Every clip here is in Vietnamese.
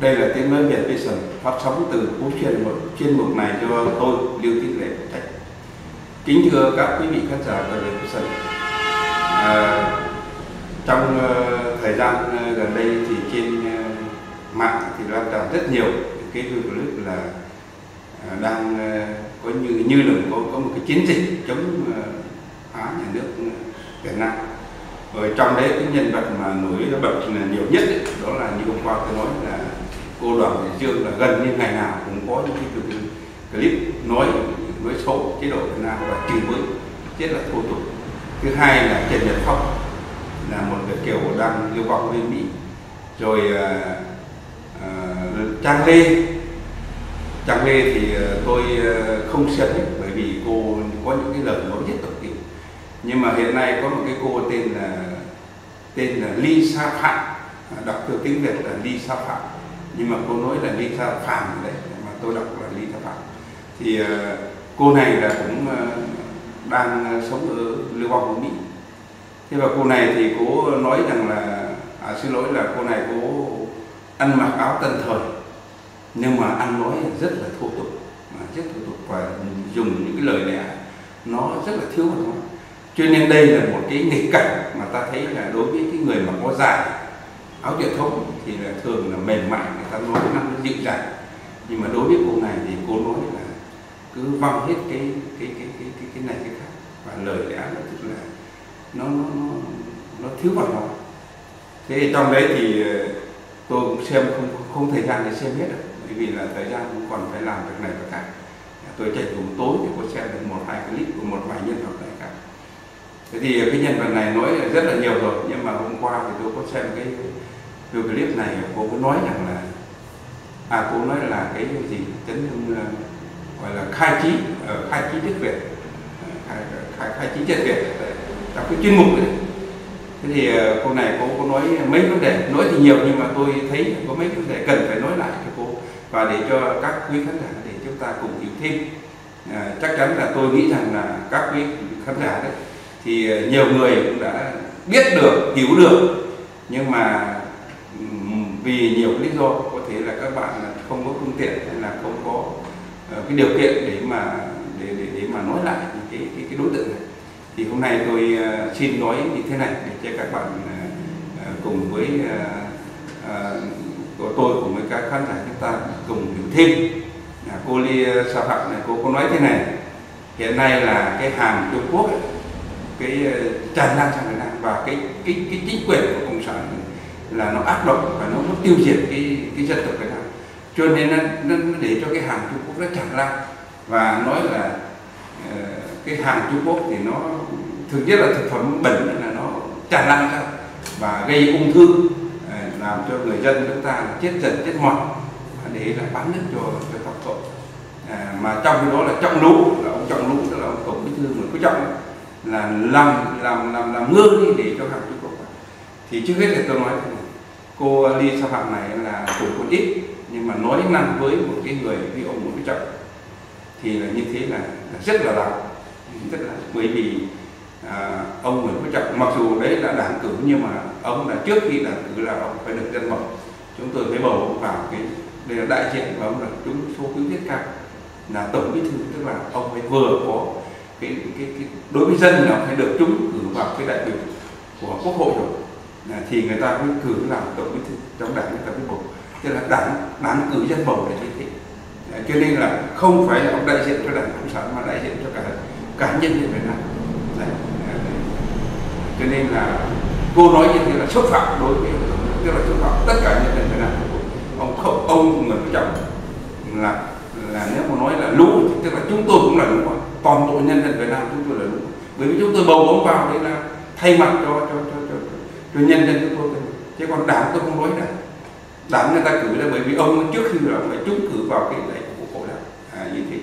Đây là tiếng nói Việt Vision phát sóng từ Phú Xuyên. Chuyên mục này do tôi Lưu Tiến Lệ phụ trách. Kính thưa các quý vị khán giả của Việt Vision, trong thời gian gần đây thì trên mạng thì lan tràn rất nhiều cái video clip là đang có như là có một cái chiến dịch chống phá nhà nước Việt Nam. Rồi trong đấy cái nhân vật mà nổi bật là nhiều nhất ấy, đó là như hôm qua tôi nói là cô Đoàn Thị Dương, là gần như ngày nào cũng có những cái clip nói xấu chế độ Việt Nam và chửi bới rất là thô tục. Thứ hai là Trần Nhật Phong, là một Việt kiều đang lưu vong bên Mỹ. Rồi Trang Lê thì tôi không xem hết bởi vì cô có những cái lời nói rất tục tiễu. Nhưng mà hiện nay có một cái cô tên là Lisa Phạm, đọc theo tiếng Việt là Lisa Phạm, nhưng mà cô nói là Lisa Phạm đấy, mà tôi đọc là Lisa Phạm. Thì cô này là cũng đang sống ở lưu vong ở Mỹ. Thế và cô này thì cô nói rằng là xin lỗi là cô này cô ăn mặc áo tân thời, nhưng mà ăn nói rất là thô tục, rất thô tục và dùng những cái lời lẽ nó rất là thiếu văn hóa. Cho nên đây là một cái nghịch cảnh mà ta thấy là đối với cái người mà có dài áo truyền thống thì là thường là mềm mại, người ta nói năng nó dịu dàng. Nhưng mà đối với cô này thì cô nói là cứ văng hết cái này cái khác, và lời lẽ nó tức là nó thiếu văn hóa. Thế trong đấy thì tôi cũng xem không thời gian để xem hết được, bởi vì là thời gian cũng còn phải làm việc này và khác. Tôi tranh thủ tối thì có xem được một vài clip của một vài nhân vật này khác. Thế thì cái nhân vật này nói rất là nhiều rồi, nhưng mà hôm qua thì tôi có xem cái video clip này, cô có nói rằng là cô nói là cái gì chấn hưng gọi là khai trí chất Việt, khai trí chất Việt trong cái chuyên mục ấy. Thế thì cô này cô có nói mấy vấn đề, nói thì nhiều nhưng mà tôi thấy có mấy vấn đề cần phải nói lại cho cô, và để cho các quý khán giả để chúng ta cùng hiểu thêm. Chắc chắn là tôi nghĩ rằng là các quý khán giả đấy thì nhiều người cũng đã biết được, hiểu được, nhưng mà vì nhiều lý do, có thể là các bạn không có phương tiện hay là không có cái điều kiện để mà nói lại cái đối tượng này. Thì hôm nay tôi xin nói như thế này để cho các bạn cùng với của tôi cùng với các khán giả chúng ta cùng hiểu thêm. Cô Lisa Phạm này, cô có nói thế này: hiện nay là cái hàng Trung Quốc ấy, cái tràn lan sang Việt Nam, và cái chính quyền của cộng sản là nó ác độc và nó tiêu diệt cái dân tộc Việt Nam, cho nên nó để cho cái hàng Trung Quốc nó tràn lan. Và nói là cái hàng Trung Quốc thì nó thực chất là thực phẩm bẩn, là nó tràn lan ra và gây ung thư, làm cho người dân chúng ta chết dần chết mòn để là bán nước cho tộc tội. Mà trong cái đó là Trọng Lũ, là ông Trọng Lũ, tức là ông Tổng Bí thư Nguyễn Phú Trọng, là làm ngơ đi để cho hàng Trung Quốc. Thì trước hết là tôi nói thế này, cô Lisa Phạm này là tuổi còn ít nhưng mà nói năng với một cái người như ông Nguyễn Phú Trọng thì là như thế là rất là đáng, bởi vì ông Nguyễn Phú Trọng mặc dù đấy là đảng cử, nhưng mà ông là trước khi đảng cử là ông phải được dân bầu, chúng tôi phải bầu ông vào cái đây là đại diện của ông là trúng số phiếu rất cao, là Tổng Bí thư, tức là ông phải vừa có cái đối với dân là phải được trúng cử vào cái đại biểu của Quốc hội rồi, thì người ta mới cử làm Tổng Bí thư, trong đảng người ta mới bầu, tức là đảng cử dân bầu để như thế. Cho nên là không phải là ông đại diện cho đảng cộng sản mà đại diện cho cả nhân dân Việt Nam. Cho nên là cô nói như thế là xúc phạm đối với, tức là xúc phạm tất cả nhân dân Việt Nam. Ông Nguyễn Phú Trọng là nếu mà nói là lũ thì tức là chúng tôi cũng là lũ, toàn bộ nhân dân Việt Nam chúng tôi là lũ, bởi vì chúng tôi bầu ông vào đây là thay mặt cho nhân dân chúng tôi, chứ còn đảng tôi không nói đảng người ta cử là bởi vì ông trước khi là phải trúng cử vào cái đại của Quốc hội đảng, như thế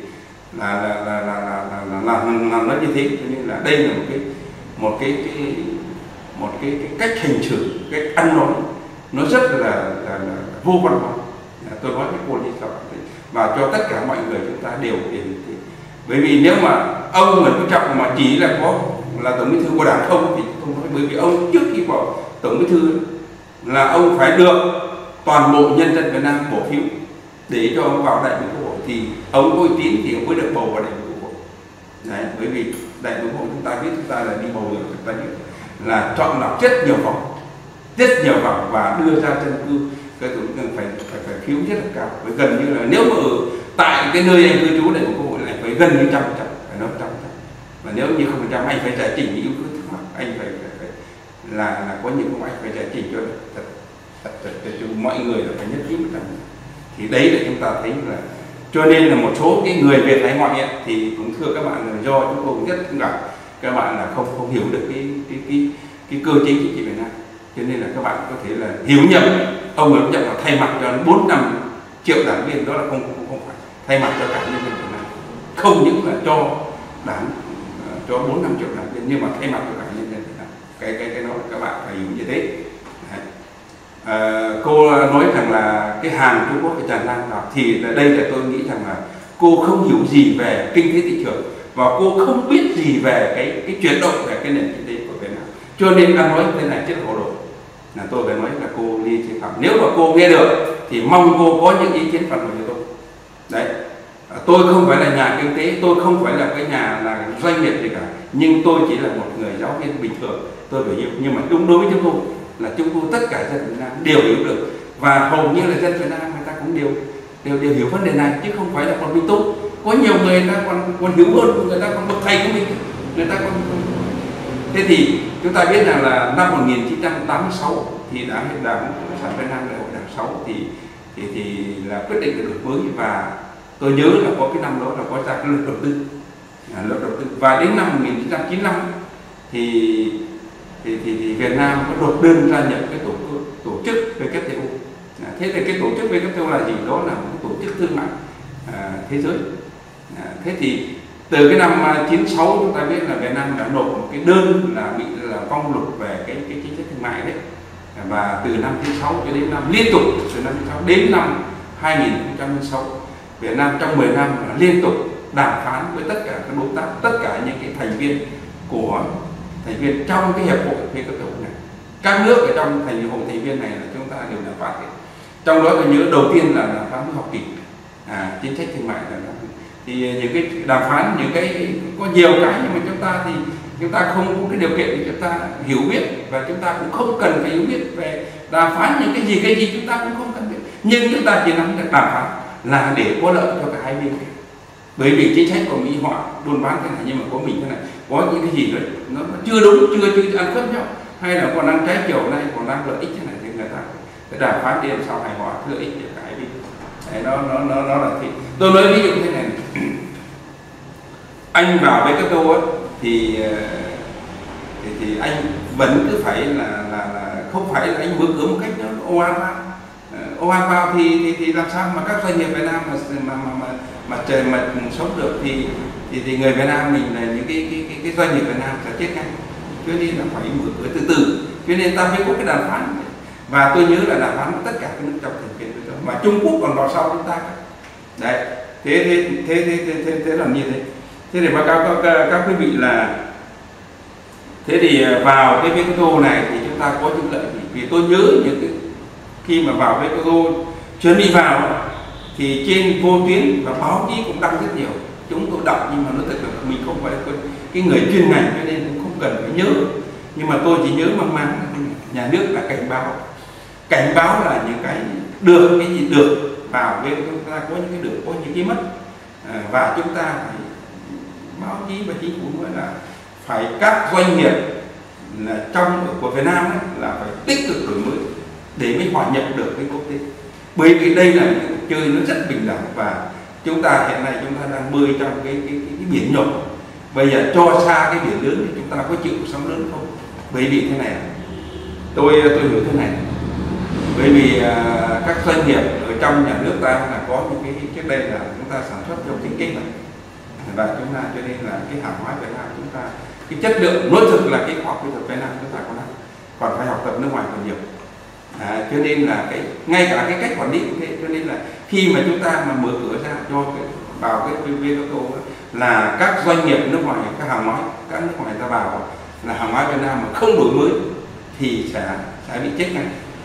là nói như thế. Cho nên là đây là một cái cách hành xử, cách ăn nói nó rất là vô văn hóa. Tôi nói với cô đi sao và cho tất cả mọi người chúng ta đều hiểu thế. Bởi vì nếu mà ông Nguyễn Phú Trọng mà chỉ là có là Tổng Bí thư của đảng không thì không nói, bởi vì ông trước khi vào Tổng Bí thư là ông phải được toàn bộ nhân dân Việt Nam bỏ phiếu để cho ông vào đại biểu Quốc hội thì ông có uy tín thì ông mới được bầu vào đại biểu Quốc hội. Đấy, bởi vì đại biểu Quốc hội chúng ta biết chúng ta là đi bầu rồi, chúng ta biết là chọn lọc rất nhiều vòng và đưa ra dân cư cái tổ phải phiếu rất là cao, với gần như là nếu mà ở tại cái nơi anh cư trú đại biểu Quốc hội này phải gần như 100%, phải nói 100%. Và nếu như không 100%, anh phải giải trình những yếu tố anh phải là có nhiều công anh phải giải trình cho cho mọi người là phải nhất trí 100%. Thì đấy là chúng ta thấy là cho nên là một số cái người Việt hải ngoại ấy, thì cũng thưa các bạn là do chúng tôi cũng rất gặp các bạn là không hiểu được cái cơ chế chính trị Việt Nam, cho nên là các bạn có thể là hiểu nhầm ông hiểu nhầm là thay mặt cho 4-5 triệu đảng viên, đó là không phải thay mặt cho cả nhân dân Việt Nam, không những là cho đảng cho 4-5 triệu đảng viên nhưng mà thay mặt cho cả nhân dân Việt Nam. Cái đó các bạn phải hiểu như thế. Cô nói rằng là cái hàng Trung Quốc phải tràn lan vào thì đây là tôi nghĩ rằng là cô không hiểu gì về kinh tế thị trường và cô không biết gì về cái chuyển động về cái nền kinh tế của Việt Nam, cho nên đang nói thế này rất là hồ đồ. Là tôi phải nói là cô đi chế phạm, nếu mà cô nghe được thì mong cô có những ý kiến phản hồi cho tôi. Đấy, tôi không phải là nhà kinh tế, tôi không phải là cái nhà là doanh nghiệp gì cả, nhưng tôi chỉ là một người giáo viên bình thường, tôi phải hiểu. Nhưng mà đúng đối với chúng tôi là chúng tôi tất cả dân Việt Nam đều hiểu được, và hầu như là dân Việt Nam người ta cũng đều hiểu vấn đề này, chứ không phải là còn Minh Tú. Có nhiều người ta còn hiểu hơn, người ta còn bậc thầy của mình, người ta còn. Thế thì chúng ta biết rằng là năm 1986 thì Đảng Cộng sản Việt Nam, Đại hội Đảng 6 thì là quyết định đổi mới, và tôi nhớ là có cái năm đó là có ra cái luật đầu tư, và đến năm 1995 thì Việt Nam có nộp đơn gia nhập cái tổ chức WTO. Thế thì cái tổ chức WTO là gì? Đó là một tổ chức thương mại thế giới. Thế thì từ cái năm 96 chúng ta biết là Việt Nam đã nộp một cái đơn là bị vong lục về cái chính sách thương mại đấy, và từ năm 96 cho đến năm liên tục từ năm 96 đến năm 2006 Việt Nam trong 10 năm liên tục đàm phán với tất cả các đối tác, tất cả những cái thành viên trong cái hiệp hội WTO này. Các nước ở trong hội thành viên này là chúng ta đều đàm phán hết. Trong đó tôi nhớ đầu tiên là đàm phán với Hoa Kỳ, chính sách thương mại là thì những cái đàm phán, những cái có nhiều cái, nhưng mà chúng ta không có cái điều kiện để chúng ta hiểu biết, và chúng ta cũng không cần phải hiểu biết về đàm phán những cái gì chúng ta cũng không cần biết, nhưng chúng ta chỉ nắm được đàm phán là để có lợi cho cả hai bên. Bởi vì chính sách của Mỹ họ buôn bán thế này, nhưng mà có mình thế này, có những cái gì đó nó chưa đúng, chưa ăn khớp nhau, hay là còn đang trái chiều này, còn đang lợi ích thế này, thì người ta phải đàm phán đi làm sao hài hòa lợi ích cho cả hai bên. Nó là thì tôi nói ví dụ thế này, anh vào WTO thì anh vẫn cứ phải là không phải là anh mở cửa một cách nó ồ ạt vào thì làm sao mà các doanh nghiệp Việt Nam mà sống được, thì người Việt Nam mình là những cái doanh nghiệp Việt Nam sẽ chết ngay, cho nên là phải mở cửa từ từ, cho nên ta mới có cái đàm phán. Và tôi nhớ là đàm phán với tất cả các nước trong thành viên WTO, mà Trung Quốc còn vào sau chúng ta. Đấy, thế là như thế. Thế thì báo cáo các quý vị là thế thì vào cái WTO này thì chúng ta có những lợi gì? Vì tôi nhớ những cái khi mà vào WTO chuẩn bị vào thì trên vô tuyến và báo chí cũng đăng rất nhiều, chúng tôi đọc nhưng mà nó thật là mình không phải cái người chuyên ngành, cho nên cũng không cần phải nhớ, nhưng mà tôi chỉ nhớ mang máng nhà nước là cảnh báo là những cái được, cái gì được vào bên chúng ta, có những cái được, có những cái mất, và chúng ta phải báo chí và chính phủ nói là phải các doanh nghiệp là của Việt Nam ấy, là phải tích cực đổi mới để mới hòa nhập được với quốc tế, bởi vì đây là những cuộc chơi nó rất bình đẳng, và chúng ta hiện nay chúng ta đang bơi trong cái biển nhỏ, bây giờ cho xa cái biển lớn thì chúng ta có chịu sóng lớn không? Bởi vì thế này, tôi hiểu thế này, bởi vì các doanh nghiệp ở trong nhà nước ta là có những cái trước đây là chúng ta sản xuất theo kinh kinh này, và chúng ta cho nên là cái hàng hóa Việt Nam chúng ta cái chất lượng nói thực là cái khoa học kỹ thuật Việt Nam chúng ta còn phải học tập nước ngoài còn nhiều, cho nên là ngay cả cái cách quản lý cũng thế, cho nên là khi mà chúng ta mà mở cửa ra cho vào cái WTO là các doanh nghiệp nước ngoài, các hàng hóa các nước ngoài ta vào là hàng hóa Việt Nam mà không đổi mới thì sẽ bị chết ngay.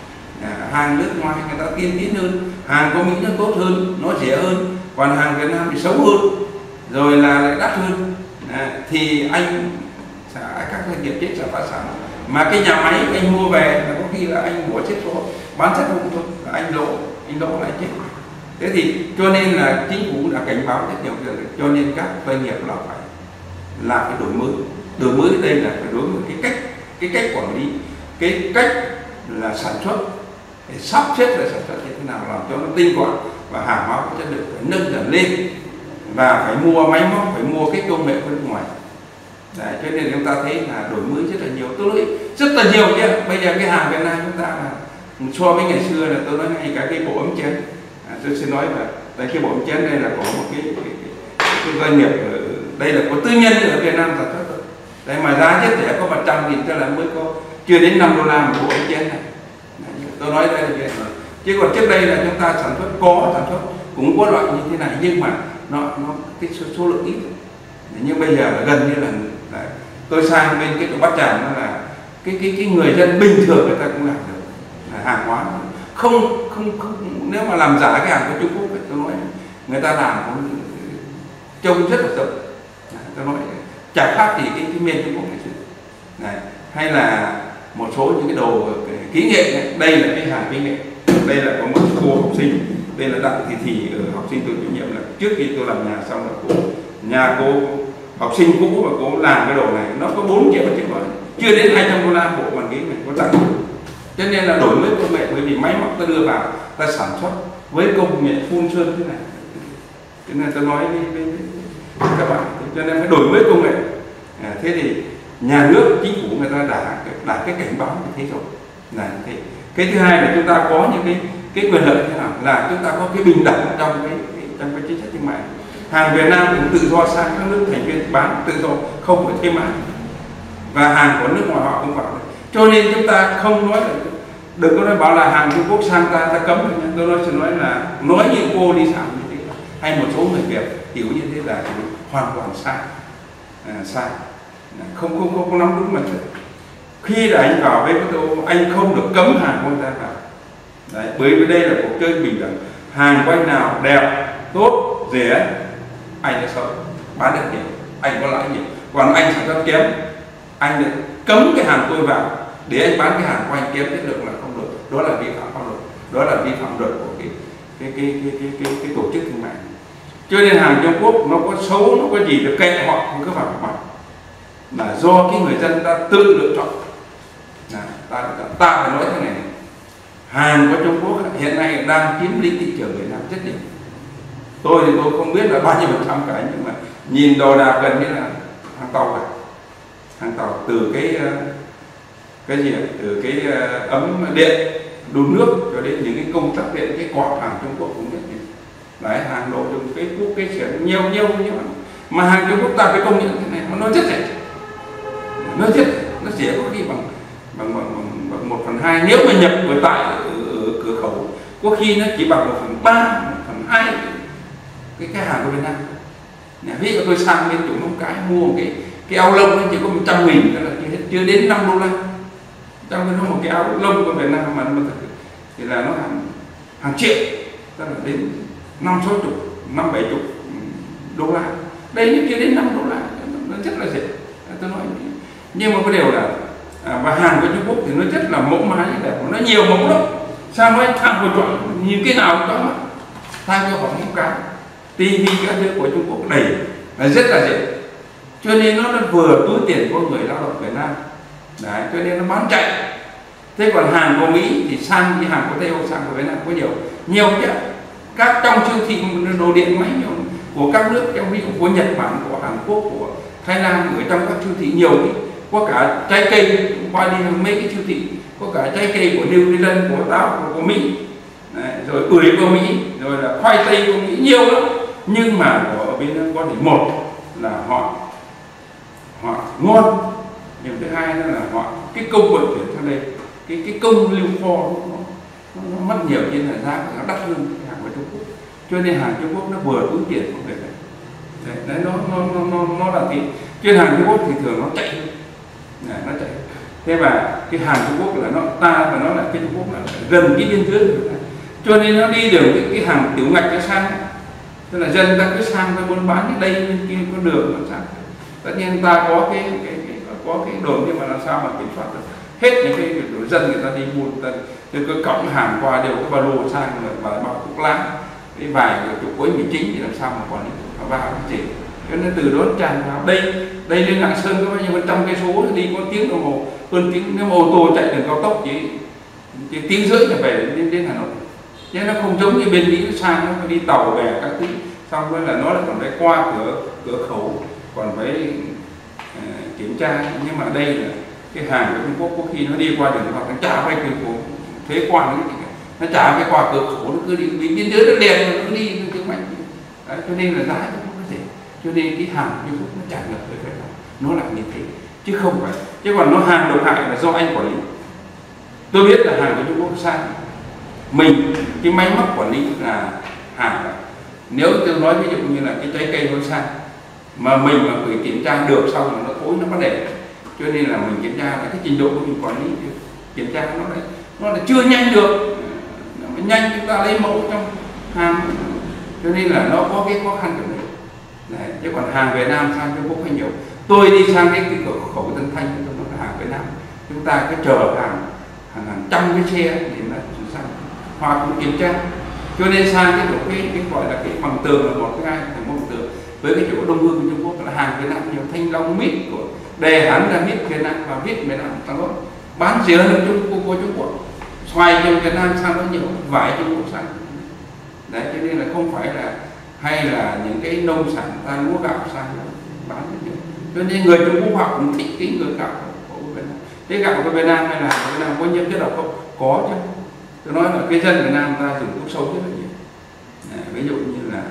Hàng nước ngoài người ta tiên tiến hơn, hàng của Mỹ nó tốt hơn, nó rẻ hơn, còn hàng Việt Nam thì xấu hơn, rồi là lại đắt hơn. Thì anh các doanh nghiệp chết sẽ phá sản, mà cái nhà máy anh mua về là có khi là anh bỏ chết số bán chất vụn thôi, là anh lỗ lại chết. Thế thì cho nên là chính phủ đã cảnh báo rất nhiều việc, cho nên các doanh nghiệp là phải đổi mới đây là phải đổi mới cái cách quản lý, cái cách là sản xuất, để sắp xếp lại sản xuất như thế nào làm cho nó tinh gọn và hàng hóa có chất lượng phải nâng dần lên, và phải mua máy móc, phải mua cái công nghệ bên ngoài. Đấy, cho nên chúng ta thấy là đổi mới rất là nhiều, tôi nói rất là nhiều chứ. Bây giờ cái hàng Việt Nam chúng ta là so với ngày xưa là tôi nói ngay cả cái bộ ấm chén, tôi xin nói là cái bộ ấm chén đây là có một cái doanh nghiệp đây là có tư nhân ở Việt Nam sản xuất. Đấy mà giá rất rẻ, có 100.000 tức là mới có chưa đến $5 một bộ ấm chén này. Tôi nói đây là chuyện rồi. Chứ còn trước đây là chúng ta sản xuất cũng có loại như thế này, nhưng mà nó cái số lượng ít. Nhưng bây giờ là gần như là tôi sang bên cái chỗ Bát Tràng, nó là cái người dân bình thường người ta cũng làm được, là hàng hóa không nếu mà làm giả cái hàng của Trung Quốc ấy, tôi nói người ta làm trông rất là giống. Tôi nói chả khác gì cái miền Trung Quốc ngày xưa này. Hay là một số những cái đồ kỹ nghệ này. Đây là cái hàng kỹ nghệ, đây là có một cô học sinh, đây là Đặng Thị Thì học sinh tôi chủ nhiệm, là trước khi tôi làm nhà xong là cô học sinh cũ và cô làm cái đồ này, nó có 4 triệu chứ còn chưa đến $200 bộ bàn ghế này có tặng. Cho nên là đổi mới công nghệ, bởi vì máy móc ta đưa vào ta sản xuất với công nghệ phun sơn thế này. Cho nên tôi nói với các bạn, cho nên phải đổi mới công nghệ. Thế thì nhà nước, chính phủ người ta đã cái cảnh báo như thế rồi. Là thế. Cái thứ hai là chúng ta có những cái quyền lợi thế nào, là chúng ta có cái bình đẳng trong cái chính sách thương mại. Hàng Việt Nam cũng tự do sang các nước thành viên bán tự do, không phải thêm mãi, và hàng của nước ngoài họ cũng vào. Cho nên chúng ta không nói là đừng có nói bảo là hàng Trung Quốc sang ta cấm. Tôi nói là nói như cô đi xảo như thế, hay một số người Việt hiểu như thế là hoàn toàn sai, không nắm đúng mà chuyện. Khi là anh vào với tôi, anh không được cấm hàng của người ta vào. Đấy, bởi vì đây là cuộc chơi bình đẳng, hàng của anh nào đẹp, tốt, rẻ, anh sẽ sợ bán được nhiều, anh có lãi nhiều. Còn anh sản xuất kém, anh lại cấm cái hàng tôi vào để anh bán cái hàng của anh kém chất lượng là không được. Đó là vi phạm pháp luật, đó là vi phạm luật của cái tổ chức thương mại. Cho nên hàng Trung Quốc nó có xấu, nó có gì được kệ họ không cứ vào mặt, là do cái người dân ta tự lựa chọn. Ta phải nói thế này, hàng của Trung Quốc hiện nay đang chiếm lĩnh thị trường Việt Nam rất nhiều. Tôi thì tôi không biết là bao nhiêu % cả, nhưng mà nhìn đồ đạc gần như là hàng tàu cả, hàng tàu từ cái gì, từ cái ấm điện đun nước cho đến những cái công tắc điện, cái quạt hàng Trung Quốc cũng rất nhiều. Đấy, hàng đồ dùng cái cúc cái xẻng nhiều mà hàng Trung Quốc ta phải công nhận thế này, nó rất rẻ, nó rẻ có khi bằng 1/2 nếu mà nhập ở tại ở cửa khẩu, có khi nó chỉ bằng 1/3, 1/2 cái hàng của Việt Nam. Ví dụ tôi sang bên chỗ Móng Cái mua một cái áo lông nó chỉ có 100.000, đó là chưa đến $5. Trong khi nó một cái áo lông của Việt Nam mà thì là nó hàng triệu, tức là đến 50-60-70 $. Đây nó chưa đến $5, nó rất là rẻ. Tôi nói, nhưng mà có điều là và hàng của Trung Quốc thì nó rất là mẫu mã đẹp, nó nhiều mẫu lắm. Sao nói thằng của chọn nhìn cái nào cũng có, thay cho khoảng Móng Cái, TV các thứ của Trung Quốc đầy là rất là rẻ. Cho nên nó vừa túi tiền của người lao động Việt Nam. Đấy, cho nên nó bán chạy. Thế còn hàng của Mỹ thì sang, cái hàng của Tây Âu sang của Việt Nam có nhiều chứ. Các trong siêu thị đồ điện máy nhiều của các nước, trong ví dụ của Nhật Bản, của Hàn Quốc, của Thái Lan, ở trong các siêu thị nhiều ý. Có cả trái cây, qua đi mấy cái siêu thị, có cả trái cây của New Zealand, của táo của Mỹ. Đấy, rồi bưởi của Mỹ, rồi là khoai tây của Mỹ, nhiều lắm. Nhưng mà ở bên Nam có thì một là họ ngon, điểm thứ hai là họ cái công vận chuyển sang đây, cái công lưu kho nó mất nhiều, nên là giá nó đắt hơn hàng của Trung Quốc. Cho nên hàng Trung Quốc nó vừa túi tiền của người này. Đấy, nó là cái chuyên hàng Trung Quốc thì thường nó chạy hơn. Nó chạy. Thế và cái hàng Trung Quốc là nó ta và nó là cái Trung Quốc là gần cái biên giới, cho nên nó đi được cái hàng tiểu ngạch nó sang, tức là dân ta cứ sang ta buôn bán cái đây bên kia có đường nó sang. Tất nhiên ta có cái đường, nhưng mà làm sao mà kiểm soát được hết những cái dân người ta đi buôn, ta cứ cõng hàng qua đều cái ba lô sang và bao thuốc lá, cái vài chục quấy 19 thì làm sao mà quản lý nó vào cái gì. Cho nên từ đó tràn vào đây lên Lạng Sơn có bao nhiêu 100 cây số, đi có tiếng đồng hồ, hơn tiếng, nếu mà ô tô chạy đường cao tốc chỉ tiếng rưỡi là về đến Hà Nội. Nhưng nó không giống như bên Mỹ, nó sang nó phải đi tàu về các thứ, xong rồi là nó lại còn phải qua cửa khẩu, còn phải kiểm tra. Nhưng mà đây là cái hàng của Trung Quốc có khi nó đi qua đường hoặc nó trả phải cửa khẩu thuế quan, nó trả phải qua cửa khẩu, nó cứ đi biên giới nó đèn nó cứ đi thương mạnh. Đấy, cho nên là giá nó không có gì, cho nên cái hàng Trung Quốc nó tràn ngập với cái đó, nó là như thế chứ không phải. Chứ còn nó hàng độc hại là do anh quản lý. Tôi biết là hàng của Trung Quốc sang mình, cái máy móc quản lý là hàng. Nếu tôi nói ví dụ như là cái trái cây nó sang mà mình mà phải kiểm tra được, xong rồi nó thối nó có để, cho nên là mình kiểm tra là cái trình độ của mình quản lý kiểm tra nó là chưa nhanh được. Nhanh chúng ta lấy mẫu trong hàng, cho nên là nó có cái khó khăn của mình. Đấy, chứ còn hàng Việt Nam sang Trung Quốc hay nhiều. Tôi đi sang cái cửa khẩu Tân Thanh, nó là hàng Việt Nam, chúng ta cứ chờ hàng trăm cái xe để mà sang hoặc cũng kiểm tra. Cho nên sang cái chỗ cái gọi là cái bằng tường là một cái hai thành một bằng tường với cái chỗ Đông Hương của Trung Quốc là hàng Việt Nam nhiều, Thanh Long, mít của đề hắn là mít Việt Nam và viết Việt Nam tăng đó bán rẻ hơn Trung Quốc. Xoài từ Việt Nam sang nó nhiều, vải Trung Quốc sang. Đấy, cho nên là không phải là hay là những cái nông sản ta lúa gạo sang bán rất nhiều. Cho nên người Trung Quốc họ cũng thích cái người gạo của Việt Nam. Cái gạo của Việt Nam hay là Việt Nam có nhiễm chất độc không? Có chứ. Tôi nói là cái dân Việt Nam ta dùng thuốc sâu rất là nhiều. Ví dụ như là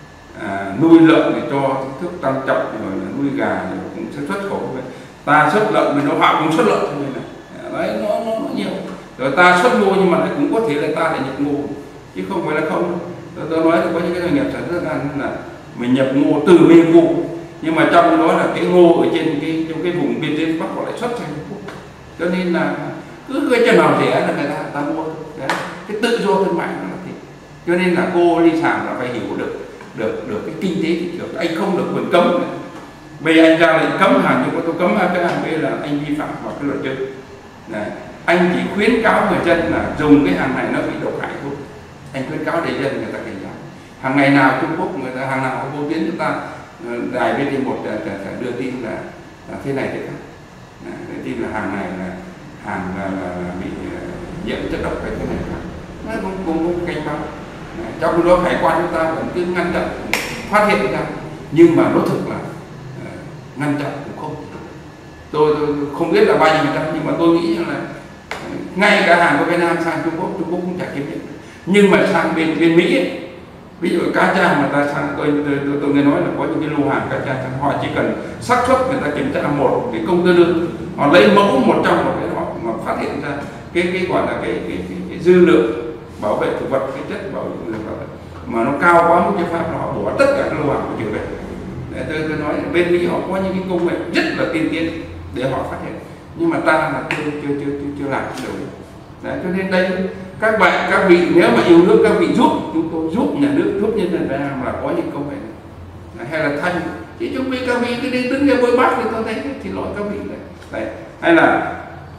nuôi lợn để cho thức tăng trọng, rồi là nuôi gà rồi cũng sẽ xuất khẩu về. Ta xuất lợn mình nó họ cũng xuất lợn cho mình này. Đấy, nó nhiều. Rồi ta xuất ngô nhưng mà lại cũng có thể là ta lại nhập ngô chứ không phải là không. Tôi nói là có những cái doanh nghiệp sản xuất là mình nhập ngô từ bên vụ, nhưng mà trong đó là cái ngô ở trên trong cái vùng biên giới Bắc họ lại xuất sang Trung Quốc. Cho nên là cứ cái chân nào rẻ là người ta mua. Đấy, cái tự do thương mại nó là thế. Cho nên là cô đi sàn là phải hiểu được cái kinh tế thị trường. Anh không được quyền cấm này. Bây giờ anh ra lệnh cấm hàng, nhưng mà tôi cấm cái hàng đây là anh vi phạm vào cái luật chơi. Này, anh chỉ khuyến cáo người dân là dùng cái hàng này nó bị độc hại thôi. Anh khuyến cáo để dân người ta cảnh giác. Hàng ngày nào Trung Quốc người ta hàng nào có vô tuyến chúng ta đài VT1 đưa tin là thế này thế khác. Đưa tin là hàng này là hàng là bị nhiễm chất độc hay thế này khác. Nó cũng cảnh báo. Trong đó hải quan chúng ta vẫn cứ ngăn chặn, phát hiện ra, nhưng mà nó thực là ngăn chặn cũng không. Tôi không biết là bao nhiêu %, nhưng mà tôi nghĩ là ngay cả hàng của Việt Nam sang Trung Quốc cũng chả kiểm định. Nhưng mà sang bên Mỹ ấy, ví dụ cá tra mà ta sang, tôi nghe nói là có những cái lô hàng cá tra sang, họ chỉ cần xác suất người ta kiểm tra một cái công tơ đơn, họ lấy mẫu 100 một cái họ mà phát hiện ra cái gọi là cái dư lượng bảo vệ thực vật, cái chất bảo vệ thực vật mà nó cao quá mức cho phép là họ bỏ tất cả các lô hàng của trường về. Để tôi nói bên Mỹ họ có những cái công nghệ rất là tiên tiến để họ phát hiện, nhưng mà ta là chưa làm được. Đấy, cho nên đây các bạn các vị nếu mà yêu nước các vị giúp chúng tôi, giúp nhà nước, giúp nhân dân Việt Nam là có những công nghệ này. Hay là thanh chứ chúng mình các vị cứ đi đứng ra bôi bát thì tôi thấy thì lỗi các vị đấy. Hay là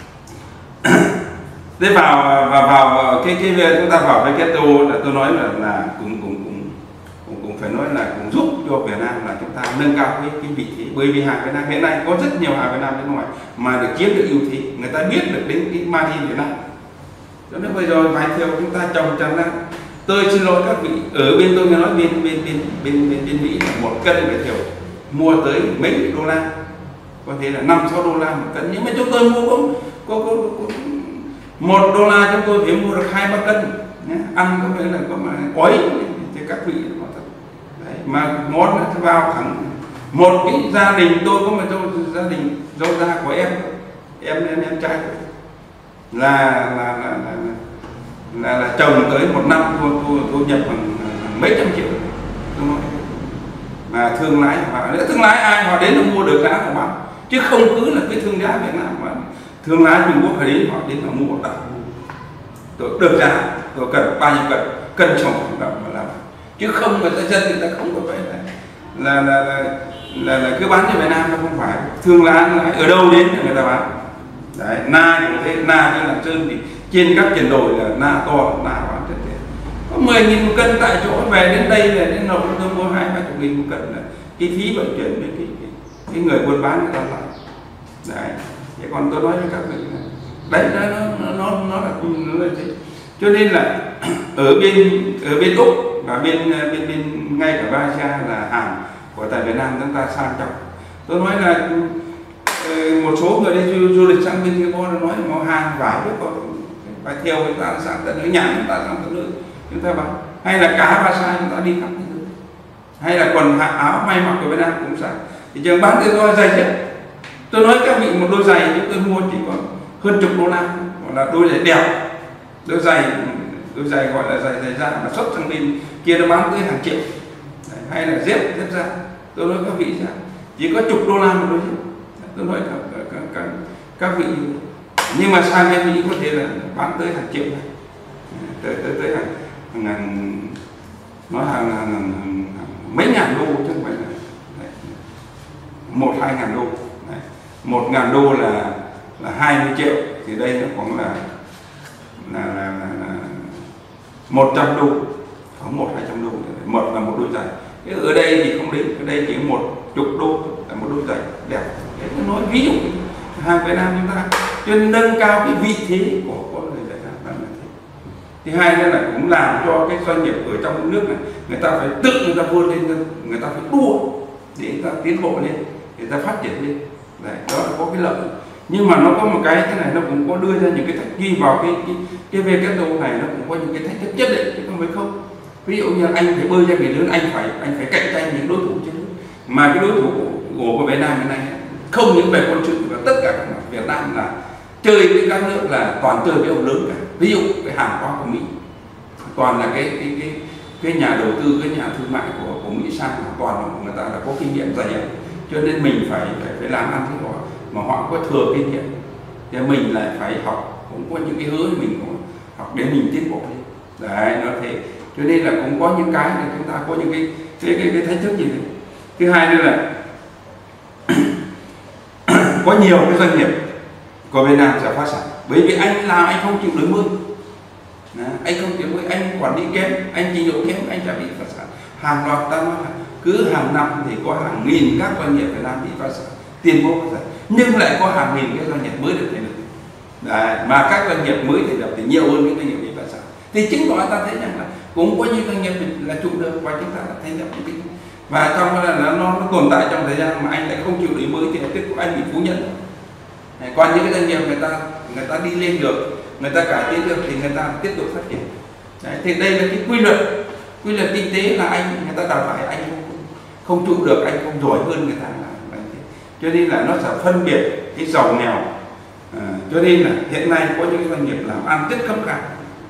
thế vào cái chúng ta vào cái WTO là tôi nói là cũng phải nói là cũng giúp cho Việt Nam là chúng ta nâng cao cái vị thế, bởi vì hàng Việt Nam hiện nay có rất nhiều hàng Việt Nam bên ngoài mà được chiếm được ưu thế, người ta biết được đến cái margin Việt Nam. Cho nên bây giờ vải thiều chúng ta trồng tràn lan. Tôi xin lỗi các vị, ở bên tôi nghe nói bên Mỹ là 1 cân vải thiều mua tới mấy đô la, có thể là 5-6 đô la 1 cân, nhưng mà chúng tôi mua có $1 chúng tôi phải mua được 2-3 cân nhé. Ăn có nghĩa là có mà quấy thì các vị đấy, mà ngon vào thẳng một cái gia đình tôi có một gia đình dâu gia của em trai là trồng tới 1 năm thu nhập khoảng mấy trăm triệu, đúng không? Mà thương lái ai họ đến mua được giá họ bán, chứ không cứ là cái thương giá Việt Nam mà thương lái Trung Quốc đến họ đến họ mua đặt, tôi được giá, tôi cần bao nhiêu cân trồng mà làm, chứ không người ta dân người ta không có phải là cứ bán cho Việt Nam, nó không phải. Thương lái ở đâu đến là người ta bán. Đấy, na cũng thế, na như Lạng Sơn thì trên các triển đồi là na to, na bán rất rẻ, có 10.000 một cân tại chỗ, về đến đây là đến nộp tôi mua 20-30.000 một cân, là cái phí vận chuyển với cái người buôn bán người ta lại. Đấy, thế còn tôi nói với các vị đấy, nó là thế. Cho nên là ở bên Úc và bên ngay cả Malaysia là hàng của tại Việt Nam chúng ta sang trọng. Tôi nói là một số người đi du lịch sang bên Singapore nó nói màu hàng vải với còn vải thiều người ta sang tận nơi, nhãn người ta sang tận nơi chúng ta bán, hay là cá ba sai chúng ta đi khắp thế giới, hay là quần áo may mặc của Việt Nam cũng sang. Thì trường bán tự do giày nhất, tôi nói các vị một đôi giày chúng tôi mua chỉ còn hơn $10, gọi là đôi giày đẹp, đôi giày gọi là giày da mà xuất sang bên kia nó bán tới hàng triệu. Đấy, hay là dép da, tôi nói các vị ra chỉ có $10 một đôi dép. Tôi nói các vị, nhưng mà sang bên Mỹ có thể là bán tới hàng triệu này, tới hàng nói hàng mấy ngàn đô chứ không phải là 1-2 ngàn đô. 1.000 đô là 20 triệu, thì đây nó khoảng là 100 đô, khoảng 100-200 đô, là một đôi giày. Thế ở đây thì không đến, ở đây chỉ 10 đô là một đôi giày đẹp. Thế nó nói ví dụ hàng Việt Nam chúng ta cho nâng cao cái vị thế của người Việt Nam là thế. Thứ hai nữa là cũng làm cho cái doanh nghiệp ở trong nước này người ta phải tự người ta vươn lên, người ta phải đua để người ta tiến bộ lên, người ta phát triển lên. Đấy, đó là có cái lợi. Nhưng mà nó có một cái thế này, nó cũng có đưa ra những cái ghi vào cái WTO này, nó cũng có những cái thách thức nhất định chứ không phải không. Ví dụ như anh phải bơi ra biển lớn, anh phải cạnh tranh những đối thủ trên nước, mà cái đối thủ của Việt Nam hiện nay không những về quân sự và tất cả các mặt, Việt Nam là chơi với các nước là toàn chơi với ông lớn cả. Ví dụ cái hàng hóa của Mỹ toàn là cái nhà đầu tư, cái nhà thương mại của Mỹ sang, toàn là người ta là có kinh nghiệm dày dặn, cho nên mình phải làm ăn với họ mà họ có thừa kinh nghiệm, thì mình lại phải học, cũng có những cái hướng mình cũng học để mình tiến bộ đi. Đấy, nó thế. Cho nên là cũng có những cái để chúng ta có những cái thách thức gì đấy. Thứ hai nữa là có nhiều cái doanh nghiệp của Việt Nam sẽ phá sản, bởi vì anh làm anh không chịu đổi mới, anh không chịu đổi mới, anh quản lý kém, anh trình độ kém, anh sẽ bị phá sản. Hàng loạt, ta nói là cứ hàng năm thì có hàng nghìn các doanh nghiệp Việt Nam bị phá sản, tiền vô phá sản, nhưng lại có hàng nghìn cái doanh nghiệp mới được thành lập. Đấy, mà các doanh nghiệp mới thành lập thì nhiều hơn những doanh nghiệp bị phá sản. Thì chứng tỏ ta thấy rằng là cũng có những doanh nghiệp là trụ được và chúng ta đã thành lập những cái, và trong là nó tồn tại trong thời gian mà anh lại không chịu đổi mới thì tiếp tục anh bị phú nhận. Còn những cái doanh nghiệp người ta đi lên được, người ta cải tiến được thì người ta tiếp tục phát triển. Đấy, thì đây là cái quy luật kinh tế là người ta đào thải anh không trụ được, anh không giỏi hơn người ta là cho nên là nó sẽ phân biệt cái giàu nghèo. Cho nên là hiện nay có những doanh nghiệp làm ăn rất khấm khá,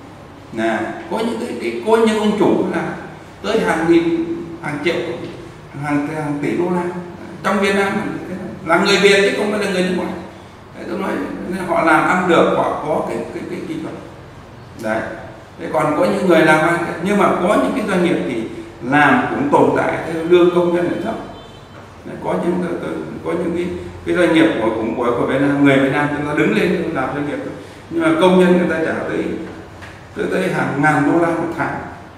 có những ông chủ là tới hàng nghìn, hàng triệu, hàng tỷ đô la trong Việt Nam là người Việt chứ không phải là người nước ngoài. Đấy, tôi nói họ làm ăn được, họ có cái kỹ thuật. Đấy. Thế còn có những người làm ăn, nhưng mà có những cái doanh nghiệp thì làm cũng tồn tại theo lương công nhân là thấp. Đấy, có những cái doanh nghiệp của Việt Nam, người Việt Nam chúng ta đứng lên làm doanh nghiệp, nhưng mà công nhân người ta trả tới hàng ngàn đô la một tháng.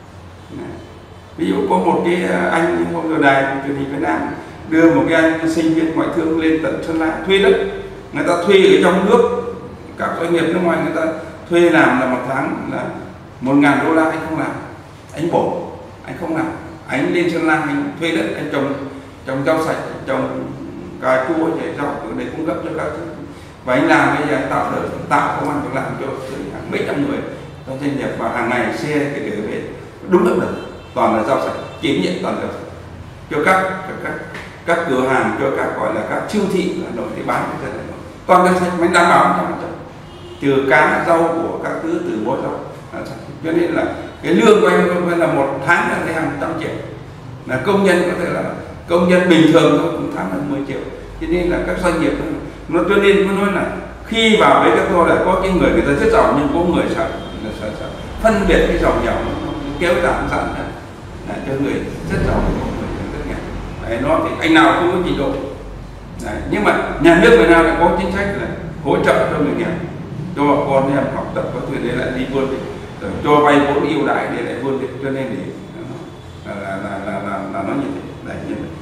Ví dụ có một cái anh một đài truyền hình Việt Nam đưa một cái anh sinh viên ngoại thương lên tận Sơn La thuê đất, người ta thuê ở trong nước, các doanh nghiệp nước ngoài người ta thuê làm là một tháng là 1.000 đô la, anh không làm, anh bỏ, anh không làm, anh lên Sơn La anh thuê đất, anh trồng rau sạch, trồng cà chua, chè rau để cung cấp cho các thứ, và anh làm bây giờ tạo công ăn việc làm cho hàng mấy trăm người trong doanh nghiệp, và hàng ngày xe để về đúng hợp đồng, toàn là rau sạch, kiểm nghiệm toàn rau sạch cho các cửa hàng, cho các gọi là các siêu thị Hà Nội để bán cho dân Hà Nội, toàn rau sạch, mới đảm bảo 100%, trừ cá rau của các thứ từ bó rau. Cho nên là cái lương của anh là một tháng là hàng trăm triệu, là công nhân có thể là công nhân bình thường thôi cũng tháng là 10 triệu. Cho nên là các doanh nghiệp nó cho nên nó nói là khi vào với các cô là có cái người ta rất giàu, nhưng có người sợ phân biệt cái giàu nghèo nó kéo giảm dần cho người rất giàu và người rất nghèo. Đấy, nó thì anh nào cũng có trình độ. Đấy, nhưng mà nhà nước Việt Nam lại có chính sách là hỗ trợ cho người nghèo, cho con em học tập có thể để lại đi vươn đi, rồi cho vay vốn ưu đãi để lại vươn đi, cho nên thì là nó như thế. Đấy, như vậy.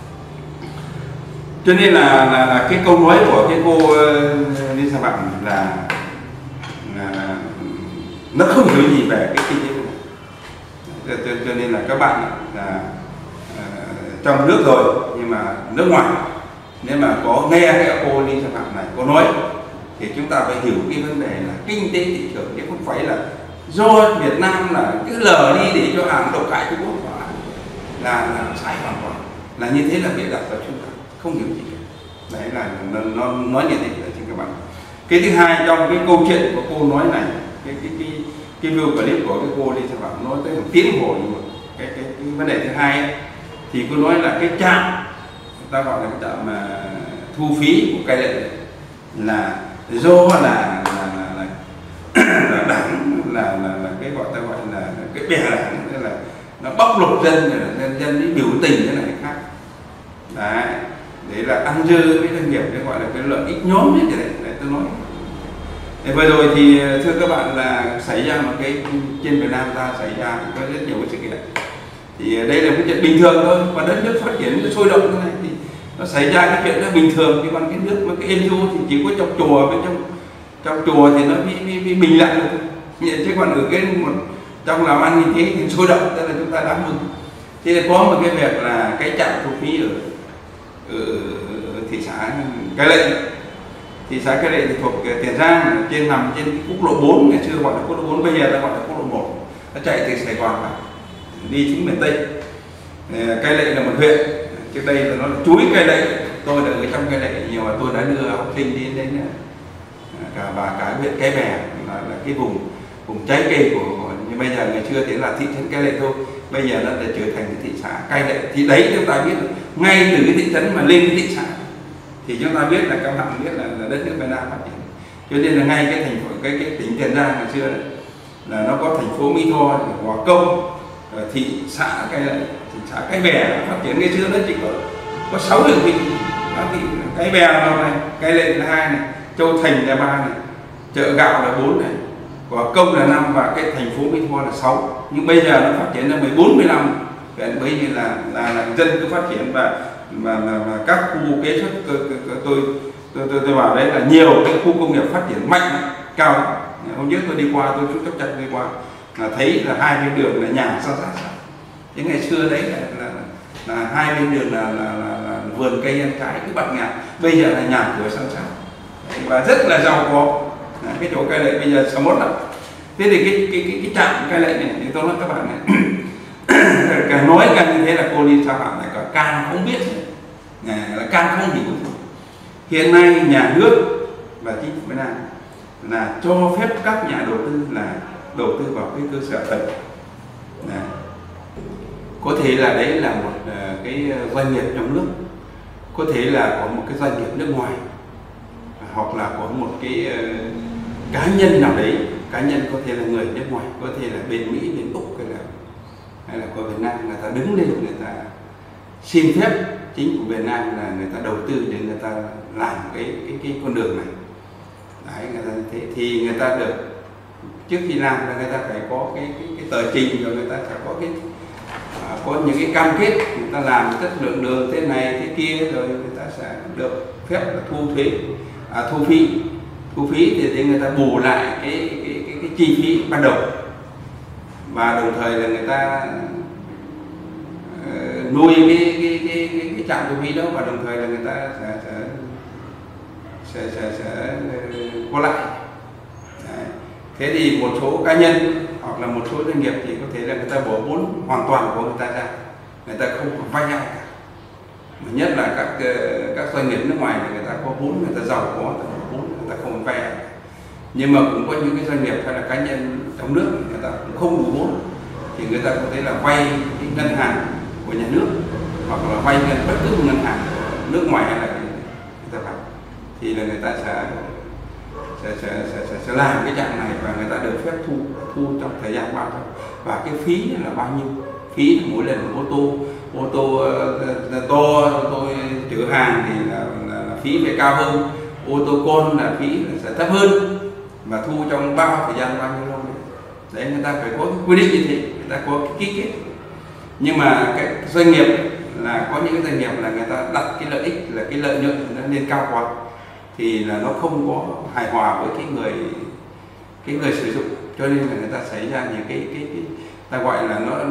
Cho nên là cái câu nói của cái cô Lisa Phạm là nó không hiểu gì về cái kinh tế này. Cho nên là các bạn là trong nước rồi, nhưng mà nước ngoài nếu mà có nghe cái cô Lisa Phạm này có nói thì chúng ta phải hiểu cái vấn đề là kinh tế thị trường, chứ không phải là do Việt Nam là cứ lờ đi để cho hàng độc hại Trung Quốc là sai hoàn toàn, là như thế là bị đặt vào chúng ta không hiểu gì cả. Đấy là nó nói như thế là xin các bạn. Cái thứ hai, trong cái câu chuyện của cô nói này, cái video clip của cái cô Lisa Phạm nói tới một tiếng hồ, nhưng mà cái vấn đề thứ hai ấy, thì cô nói là cái trạm, ta gọi là cái trạm mà thu phí của Cai Lệ là do là đảng là cái gọi ta gọi là cái bè đảng, tức là nó bóc lột dân, dân đi biểu tình thế này khác. Đấy, để là ăn dư với doanh nghiệp, cái gọi là cái lợi ích nhóm như thế này. Đấy, tôi nói. Vừa rồi thì thưa các bạn là xảy ra một cái trên Việt Nam ta xảy ra có rất nhiều cái sự kiện. Thì đây là một chuyện bình thường thôi, và đất nước phát triển nó sôi động thế này thì nó xảy ra cái chuyện đó bình thường. Cái cái nước mà cái êm du thì chỉ có trong chùa, với trong chùa thì nó bị bình lặng được, chứ còn ở cái trong làm ăn như thế thì sôi động, tức là chúng ta đáng mừng. Thế thì có một cái việc là cái trạm thu phí ở thị xã Cai Lệ. Thị xã Cai Lệ thì thuộc Tiền Giang, nằm trên quốc lộ 4, ngày xưa gọi là quốc lộ 4, bây giờ ta gọi là quốc lộ 1. Nó chạy từ Sài Gòn vào đi xuống miền Tây. Cai Lệ là một huyện, trước đây là nó là chuối Cai Lệ. Tôi đã ở trong Cai Lệ nhiều, mà tôi đã đưa học sinh đi đến cả huyện Cái Bè, là cái vùng trái cây của như bây giờ. Ngày xưa thì là thị trấn Cai Lệ thôi, bây giờ nó đã trở thành cái thị xã Cai Lệ. Thì đấy chúng ta biết ngay từ cái thị trấn mà lên cái thị xã thì chúng ta biết là các bạn biết là đất nước Việt Nam phát triển. Cho nên là ngay cái thành phố cái tỉnh Tiền Giang ngày xưa đấy, là nó có thành phố Mỹ Tho, Hòa Công, thị xã Cai Lệ, thị xã Cái Bè phát triển. Ngày xưa nó chỉ có 6 huyện thị, Cái Bè là 1 này, Cai Lệ là 2 này, Châu Thành là 3 này, Chợ Gạo là 4 này, Hòa Công là 5 và cái thành phố Mỹ Tho là 6. Nhưng bây giờ nó phát triển là 14, 15. Bởi vì là dân cứ phát triển và các khu kế xuất, tôi bảo đấy là nhiều cái khu công nghiệp phát triển mạnh cao. Hôm trước tôi đi qua, tôi xuống Chấp Chặt đi qua là thấy là hai bên đường là nhà san sát. Thế ngày xưa đấy là hai bên đường là vườn cây ăn trái cứ bạt ngàn, bây giờ là nhà cửa san sát và rất là giàu có. Cái chỗ Cai Lệ bây giờ sầm uất lắm. Thế thì cái trạm Cai Lệ này thì tôi nói các bạn này, càng nói càng như thế là cô Lisa Phạm này càng không biết, là càng không hiểu. Hiện nay nhà nước và chính phủ Việt Nam là cho phép các nhà đầu tư là đầu tư vào cái cơ sở tầng. Có thể là đấy là một cái doanh nghiệp trong nước, có thể là có một cái doanh nghiệp nước ngoài, hoặc là có một cái cá nhân nào đấy. Cá nhân có thể là người nước ngoài, có thể là bên Mỹ, bên Úc, hay là của Việt Nam, người ta đứng lên, người ta xin phép chính phủ Việt Nam là người ta đầu tư để người ta làm cái con đường này. Đấy, người ta thế thì người ta được, trước khi làm là người ta phải có cái tờ trình, rồi người ta phải có những cái cam kết, người ta làm chất lượng đường thế này thế kia, rồi người ta sẽ được phép là thu phí thì người ta bù lại cái chi phí ban đầu, và đồng thời là người ta nuôi cái trạm thu phí đó, và đồng thời là người ta sẽ có lại. Đấy. Thế thì một số cá nhân hoặc là một số doanh nghiệp thì có thể là người ta bỏ vốn hoàn toàn của người ta ra, người ta không có vay ai cả. Mà nhất là các doanh nghiệp nước ngoài thì người ta có vốn, người ta giàu có, người ta có vốn, người ta không vay ai cả. Nhưng mà cũng có những cái doanh nghiệp hay là cá nhân trong nước người ta cũng không đủ vốn, thì người ta có thể là vay cái ngân hàng của nhà nước, hoặc là vay bất cứ một ngân hàng của nước ngoài hay là người ta vay, thì là người ta sẽ sẽ làm cái trạm này và người ta được phép thu trong thời gian bao nhiêu và cái phí là bao nhiêu. Phí là mỗi lần ô tô to tôi chở hàng thì là phí phải cao hơn, ô tô con là phí sẽ thấp hơn, và thu trong thời gian bao nhiêu lâu đấy người ta phải có cái quy định như thế, người ta có cái ký kết. Nhưng mà cái doanh nghiệp là có những cái doanh nghiệp là người ta đặt cái lợi ích là cái lợi nhuận nó lên cao quá thì là nó không có hài hòa với cái người sử dụng, cho nên là người ta xảy ra những cái ta gọi là nó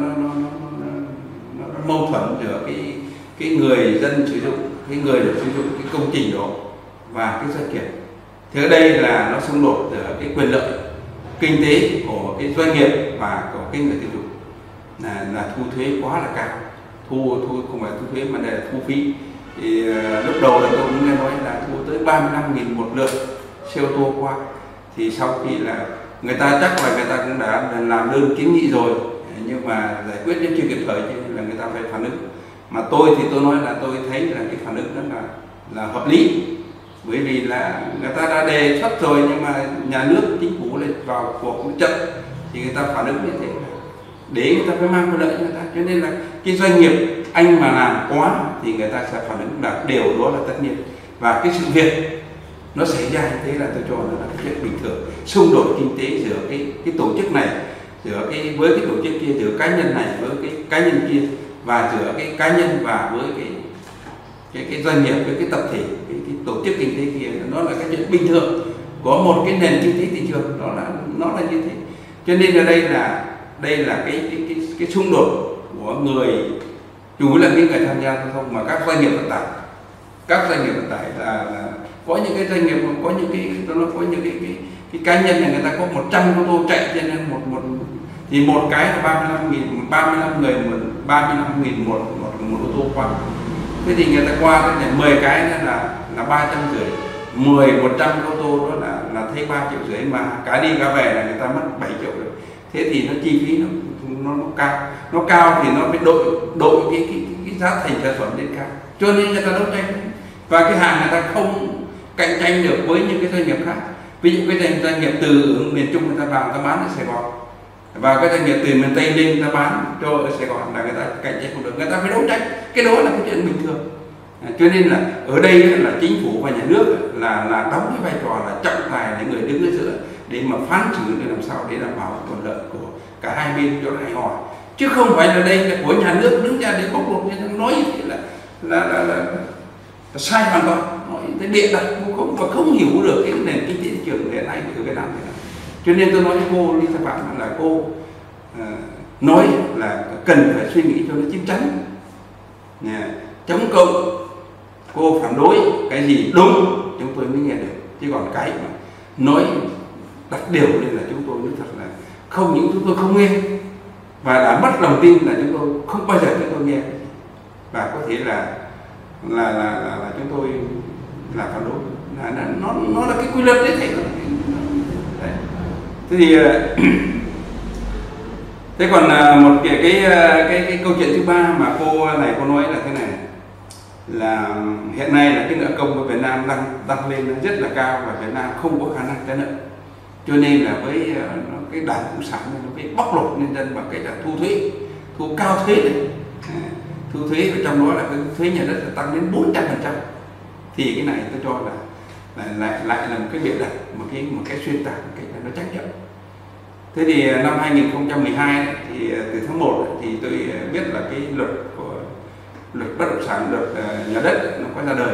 mâu thuẫn giữa cái người dân sử dụng, cái người được sử dụng cái công trình đó và cái doanh nghiệp. Thế ở đây là nó xung đột giữa cái quyền lợi kinh tế của cái doanh nghiệp và của cái người tiêu dùng, là thu thuế quá là cao, thu không phải thu thuế mà đây là thu phí. Thì lúc đầu là tôi cũng nghe nói là thu tới 35.000 một lượt xe ô tô qua, thì sau khi là người ta chắc là người ta cũng đã làm đơn kiến nghị rồi, nhưng mà giải quyết vẫn chưa kịp thời, cho nên là người ta phải phản ứng. Mà tôi thì tôi nói là tôi thấy là cái phản ứng đó là hợp lý, bởi vì là người ta đã đề xuất rồi nhưng mà nhà nước chính phủ lên vào cuộc cũng chậm, thì người ta phản ứng như thế để người ta phải mang cái lợi cho người ta. Cho nên là cái doanh nghiệp anh mà làm quá thì người ta sẽ phản ứng là điều đó là tất nhiên, và cái sự việc nó xảy ra như thế là tôi cho là chuyện bình thường. Xung đột kinh tế giữa cái tổ chức này với cái tổ chức kia, giữa cá nhân này với cái cá nhân kia, và giữa cái cá nhân và với cái doanh nghiệp với cái tập thể, cái tổ chức kinh tế kia, nó là cái chuyện bình thường có một cái nền kinh tế thị trường, nó là như thế. Cho nên ở đây là cái xung đột của người chủ là cái người tham gia giao thông, mà các doanh nghiệp vận tải là có những cái doanh nghiệp có những cái cá nhân này người ta có 100 ô tô chạy cho nên thì một cái là 35.000 một ô tô qua. Thế thì người ta qua cái này 10 cái nữa là 350, 100 ô tô đó là thấy 3,5 triệu, mà cả đi cả về là người ta mất 7 triệu rồi. Thế thì nó chi phí nó cao thì nó phải đội cái giá thành sản phẩm lên cao, cho nên người ta đấu tranh, và cái hàng người ta không cạnh tranh được với những cái doanh nghiệp khác. Ví dụ cái doanh nghiệp từ miền Trung người ta vào người ta bán ở Sài Gòn, và cái doanh nghiệp từ miền Tây lên người ta bán cho ở Sài Gòn là người ta cạnh tranh không được, người ta phải đấu tranh. Cái đó là cái chuyện bình thường. Cho nên là ở đây là chính phủ và nhà nước là đóng cái vai trò là trọng tài, để người đứng ở giữa để mà phán xử để làm sao để đảm bảo quyền lợi của cả hai bên cho nó hài hòa, chứ không phải là đây là của nhà nước đứng ra để bóc lột, như nói như thế là sai hoàn toàn, nói tới địa đặt không hiểu được cái nền kinh tế thị trường hiện nay ở Việt Nam này. Cho nên tôi nói với cô Lý Thái Phạm là cô nói là cần phải suy nghĩ cho nó chín chắn, chống cộng. Cô phản đối cái gì đúng chúng tôi mới nghe được, chứ còn cái mà nói đặt điều lên là chúng tôi nói thật là không những chúng tôi không nghe, và đã mất lòng tin là chúng tôi không bao giờ chúng tôi nghe, và có thể là chúng tôi là phản đối, nó là cái quy luật đấy. Thế thì thế còn một cái câu chuyện thứ ba mà cô nói là thế này, là hiện nay là cái nợ công của Việt Nam đang tăng lên rất là cao, và Việt Nam không có khả năng trả nợ, cho nên là với cái Đảng Cộng sản này nó phải bóc lột nhân dân bằng cách là thu cao thuế này. Thu thuế, và trong đó là cái thuế nhà đất tăng đến 400%, thì cái này tôi cho là lại là một cái biện đặt, một cái xuyên tạc, một cái là nó trách nhiệm. Thế thì năm 2012 thì từ tháng 1 thì tôi biết là cái luật bất động sản, luật nhà đất nó có ra đời.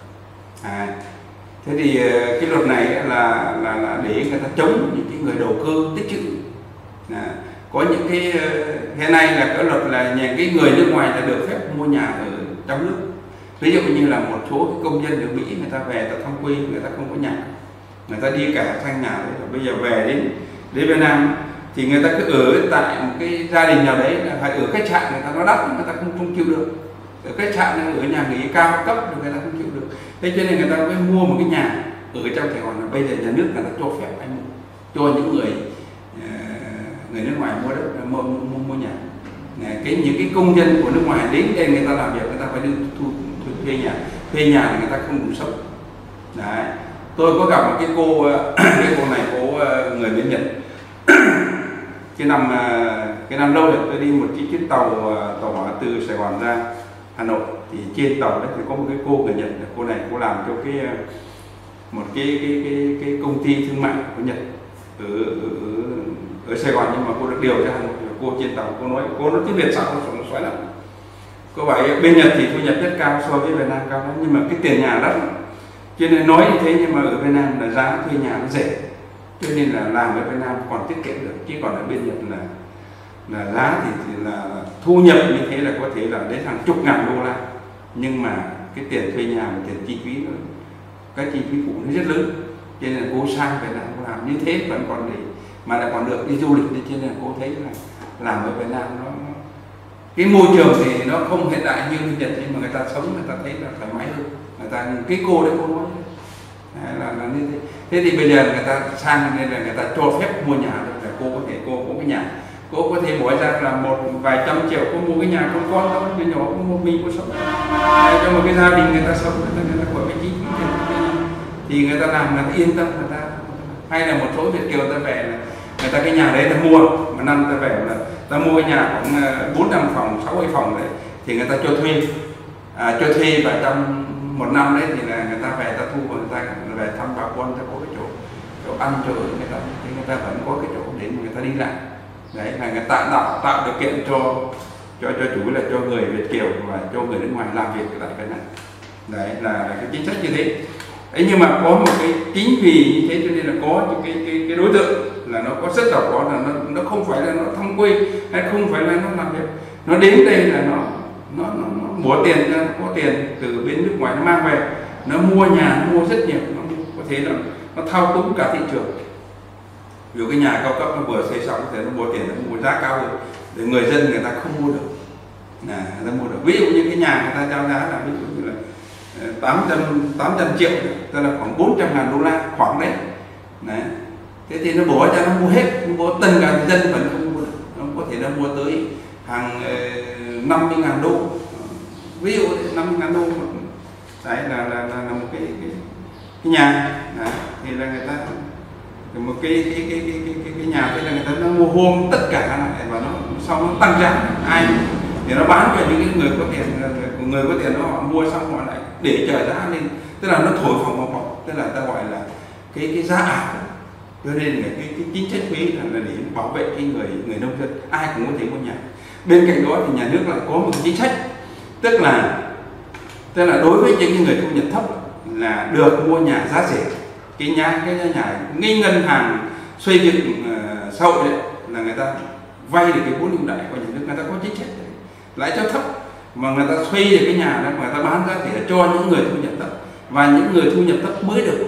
Thế thì cái luật này là để người ta chống những cái người đầu cơ tích trữ. Có những cái hiện nay là cái luật là cái người nước ngoài là được phép mua nhà ở trong nước. Ví dụ như là một số cái công dân ở Mỹ người ta về ta thăm quê, người ta không có nhà, người ta đi cả sang nhà đấy, rồi bây giờ về đến Việt Nam thì người ta cứ ở tại một cái gia đình nào đấy, là phải ở khách sạn, người ta nó đắt, người ta không chịu được. Ở khách sạn, ở nhà nghỉ cao cấp thì người ta không chịu được. Thế cho nên người ta mới mua một cái nhà ở trong Sài Gòn, là bây giờ nhà nước người ta cho phép anh cho những người nước ngoài mua đất, mua nhà. Những cái công dân của nước ngoài đến đây người ta làm việc, người ta phải đi thuê nhà thì người ta không đủ sống. Đấy. Tôi có gặp một cái cô cái cô này, cô người bên Nhật. cái năm lâu rồi tôi đi một cái chuyến tàu hỏa từ Sài Gòn ra Hà Nội, thì trên tàu đấy thì có một cái cô người Nhật. Cô này cô làm cho một cái công ty thương mại của Nhật ở Sài Gòn, nhưng mà cô được điều ra Hà Nội. Cô trên tàu cô nói tiếng Việt sao nó xoáy lắm. Cô bảo bên Nhật thì thu nhập rất cao so với Việt Nam cao lắm, nhưng mà cái tiền nhà đắt, cho nên nói như thế. Nhưng mà ở Việt Nam là giá thuê nhà nó rẻ, cho nên là làm ở Việt Nam còn tiết kiệm được. Chứ còn ở bên Nhật là giá thì là thu nhập như thế là có thể là đến hàng chục ngàn đô la, nhưng mà cái tiền thuê nhà và tiền chi phí cái chi phí phụ nó rất lớn. Cho nên là cô sang Việt Nam cô làm như thế vẫn còn để mà lại còn được đi du lịch. Cho nên là cô thấy là làm ở Việt Nam nó cái môi trường thì nó không hiện đại như bên Nhật, nhưng mà người ta sống người ta thấy là thoải mái hơn. Người ta cái cô đấy cô nói là như thế. Thế thì bây giờ người ta sang nên là người ta cho phép mua nhà được, là cô có thể cô có cái nhà, cô có thể bỏ ra là một vài trăm triệu cô mua cái nhà con thôi, cái nhỏ có một mình cô sống cho một cái gia đình người ta sống, người ta khỏi cái chi phí thì người ta làm là yên tâm. Người ta hay là một số Việt kiều ta về là người ta cái nhà đấy ta mua một năm ta về là ta mua cái nhà khoảng 4-5 phòng 6 phòng đấy, thì người ta cho thuê và trong một năm đấy thì là người ta về ta thu và người ta về thăm bà con, ta có cái chỗ ăn chỗ ở người ta, thì người ta vẫn có cái chỗ để người ta đi lại. Đấy là người ta tạo điều kiện cho chủ là cho người Việt kiều và cho người nước ngoài làm việc tại Việt Nam. Đấy là cái chính sách như thế. Đấy, nhưng mà có một cái chính vì như thế cho nên là có những cái đối tượng là nó có rất giàu có, là nó không phải là nó thăm quê hay không phải là nó làm việc, nó đến đây là nó bỏ tiền ra, nó có tiền từ bên nước ngoài nó mang về, nó mua nhà, nó mua rất nhiều, nó có thể là nó thao túng cả thị trường. Ví dụ cái nhà cao cấp nó vừa xây xong thì nó mua tiền, nó mua giá cao hơn để người dân người ta không mua được, người ta mua được. Ví dụ như cái nhà người ta giao giá là ví dụ như là 800 triệu, tức là khoảng 400.000 đô la khoảng đấy. Thế thì nó bỏ ra nó mua hết, nó bỏ tất cả dân vẫn không mua được, nó có thể nó mua tới hàng 50.000 đô, ví dụ 50.000 đô. Đấy là một cái nhà. Đấy, thì là người ta một cái nhà, thế là người ta nó mua hôm tất cả lại và nó sau nó tăng giá, ai thì nó bán cho những người có tiền, người có tiền họ mua xong họ lại để chờ giá lên, tức là nó thổi phồng một vòng, tức là ta gọi là cái giá ảo. Cho nên là cái chính sách thuế là để bảo vệ cái người nông dân, ai cũng có thể mua nhà. Bên cạnh đó thì nhà nước lại có một chính sách, tức là đối với những người thu nhập thấp là được mua nhà giá rẻ. Cái nhà ngân hàng xây dựng xã hội đấy là người ta vay được cái vốn ưu đãi của nhà nước, người ta có chính sách đấy, lãi suất thấp mà người ta thuê được cái nhà đó, người ta bán giá rẻ cho những người thu nhập thấp, và những người thu nhập thấp mới được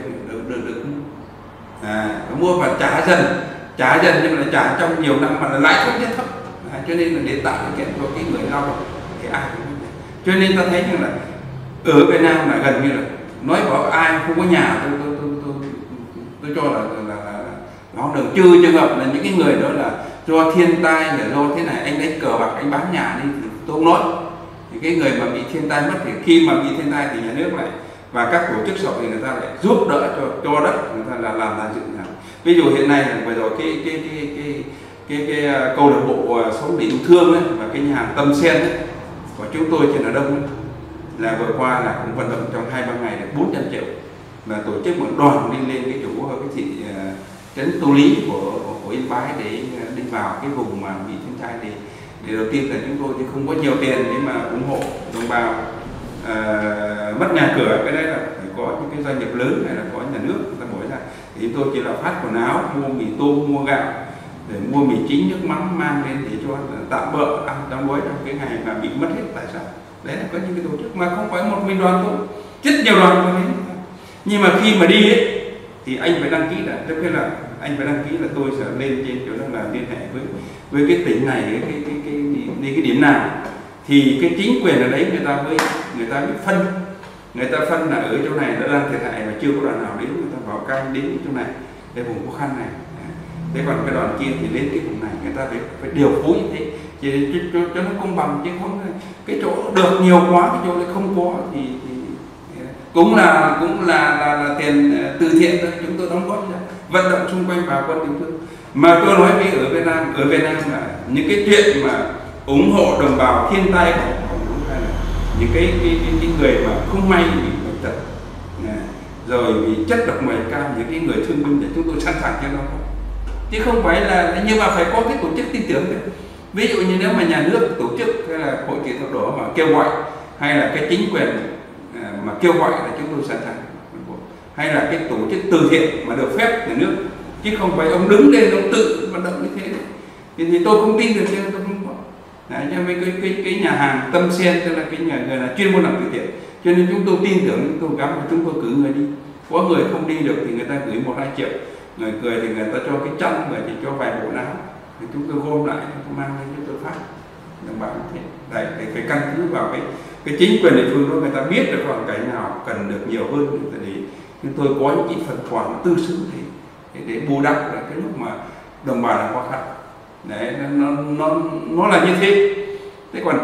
mua và trả dần nhưng mà trả trong nhiều năm mà là lãi suất rất thấp. Cho nên là để tạo điều kiện cho cái người lao động thì ai cũng có. Cho nên ta thấy như là ở Việt Nam là gần như là nói bảo ai không có nhà, tôi cho là nó được, trừ trường hợp là những cái người đó là do thiên tai hay do thế này, anh đánh cờ bạc anh bán nhà đi thì tôi không nói. Thì cái người mà bị thiên tai mất thì khi mà bị thiên tai thì nhà nước lại và các tổ chức xã hội người ta lại giúp đỡ cho đất, người ta là làm ra dựng nhà. Ví dụ hiện nay là vừa rồi cái câu lạc bộ sống để yêu thương ấy, và cái nhà hàng Tâm Sen ấy, của chúng tôi trên Hà Đông ấy, là vừa qua là cũng vận động trong 2-3 ngày được 400 triệu, và tổ chức một đoàn đi lên cái chỗ cái thị trấn Tô Lý của Yên Bái để đi vào cái vùng mà bị thiên tai. Thì đầu tiên là chúng tôi thì không có nhiều tiền để mà ủng hộ đồng bào mất nhà cửa, cái đấy là phải có những cái doanh nghiệp lớn hay là có nhà nước người ta bỏ ra. Thì tôi chỉ là phát quần áo, mua mì tôm, mua gạo, để mua mì chính, nước mắm mang lên để cho tạm bợ ăn trong đói trong cái ngày mà bị mất hết tài sản. Đấy là có những cái tổ chức mà không phải một mình đoàn thôi, rất nhiều đoàn thôi. Nhưng mà khi mà đi ấy, thì anh phải đăng ký đã, tức là anh phải đăng ký là tôi sẽ lên trên chỗ đó là liên hệ với cái tỉnh này, cái điểm nào thì cái chính quyền ở đấy người ta mới phân, người ta phân là ở chỗ này nó đang thiệt hại mà chưa có đoàn nào đến, người ta bảo canh đến chỗ này, cái vùng khó khăn này. Thế còn cái đoàn kia thì đến cái vùng này người ta phải điều phối như thế chỉ cho nó công bằng, chứ không cái chỗ được nhiều quá cái chỗ này không có thì cũng là tiền từ thiện thôi, chúng tôi đóng góp ra vận động xung quanh bà con địa phương. Mà tôi nói với ở Việt Nam là những cái chuyện mà ủng hộ đồng bào thiên tai hay là những cái người mà không may bị bệnh tật rồi vì chất độc màu cao, những cái người thương binh, để chúng tôi sẵn sàng cho nó, chứ không phải là, nhưng mà phải có cái tổ chức tin tưởng đấy. Ví dụ như nếu mà nhà nước tổ chức hay là hội chữ thập đỏ mà kêu gọi, hay là cái chính quyền mà kêu gọi là chúng tôi sẵn sàng, hay là cái tổ chức từ thiện mà được phép nhà nước, chứ không phải ông đứng lên ông tự vận động như thế. Thì tôi không tin được, nên tôi không có. Cho với cái nhà hàng Tâm Sen, tức là cái nhà người là chuyên môn làm từ thiện, cho nên chúng tôi tin tưởng, chúng tôi gắn và chúng tôi cử người đi. Có người không đi được thì người ta gửi 1-2 triệu, người cười thì người ta cho cái chăn, người thì cho vài bộ áo, thì chúng tôi gom lại, tôi mang lên cho tôi phát đồng bào như thế. Đấy, để phải căn cứ vào cái chính quyền địa phương đó, người ta biết được hoàn cảnh nào cần được nhiều hơn, để chúng tôi có những cái phần quà tư xứng để bù đắp là cái lúc mà đồng bào là khó khăn. Đấy, nó là như thế. Thế còn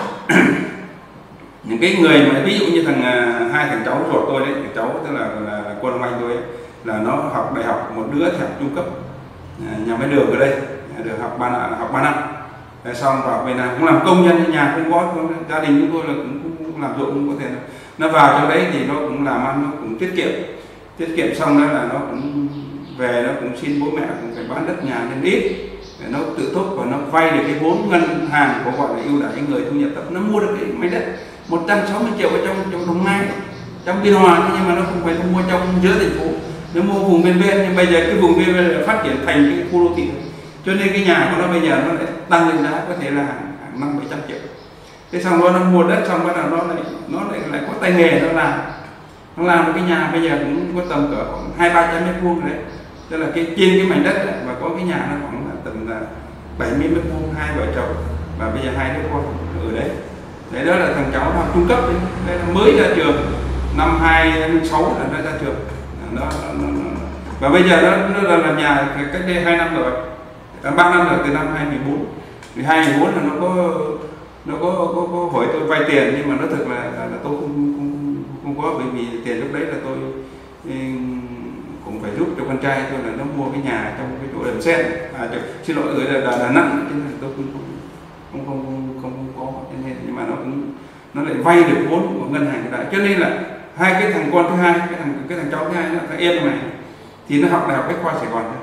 những cái người mà ví dụ như hai thằng cháu ruột tôi đấy, thằng cháu tức là con anh tôi ấy, là nó học đại học, một đứa thì học trung cấp nhà máy đường ở đây, được học 3 năm. Xong vào Việt Nam cũng làm công nhân, nhà không có, gia đình chúng tôi là cũng làm ruộng, cũng có thể nó vào trong đấy thì nó cũng làm ăn, nó cũng tiết kiệm xong đó là nó cũng về, nó cũng xin bố mẹ cũng phải bán đất nhà lên ít để nó tự túc, và nó vay được cái vốn ngân hàng có gọi là ưu đãi người thu nhập thấp, nó mua được cái máy đất 160 triệu ở trong Đồng Nai, trong Biên Hòa, nhưng mà nó không phải mua trong giữa thành phố, nó mua vùng ven, nhưng bây giờ cái vùng ven phát triển thành cái khu đô thị, cho nên cái nhà của nó bây giờ nó lại tăng lên giá có thể là hàng 500-700 triệu. Thế xong đó nó mua đất xong bắt đầu nó lại có tay nghề, nó làm cái nhà bây giờ cũng có tầm cỡ khoảng 200-300 mét vuông đấy, tức là trên cái mảnh đất đấy, và có cái nhà nó khoảng là tầm là 70 mét vuông, 2 vợ chồng, và bây giờ 2 đứa con ở đấy. Đấy, đó là thằng cháu học trung cấp đấy, đây là mới ra trường năm 2006 là nó ra trường. Và bây giờ nó là nhà cách đây 2 năm rồi, 3 năm rồi, từ năm 2014. Vì 2014 là nó có hỏi tôi vay tiền, nhưng mà nó thực là tôi không có, bởi vì tiền lúc đấy là tôi cũng phải giúp cho con trai tôi là nó mua cái nhà trong cái chỗ Đầm Sen, xin lỗi, ở Đà Nẵng, cho nên tôi không có, cho nên nhưng mà nó lại vay được vốn của ngân hàng hiện tại. Cho nên là hai cái thằng con thứ hai, cái thằng cháu thứ hai, thằng em này thì nó học đại học Bách khoa Sài Gòn thôi.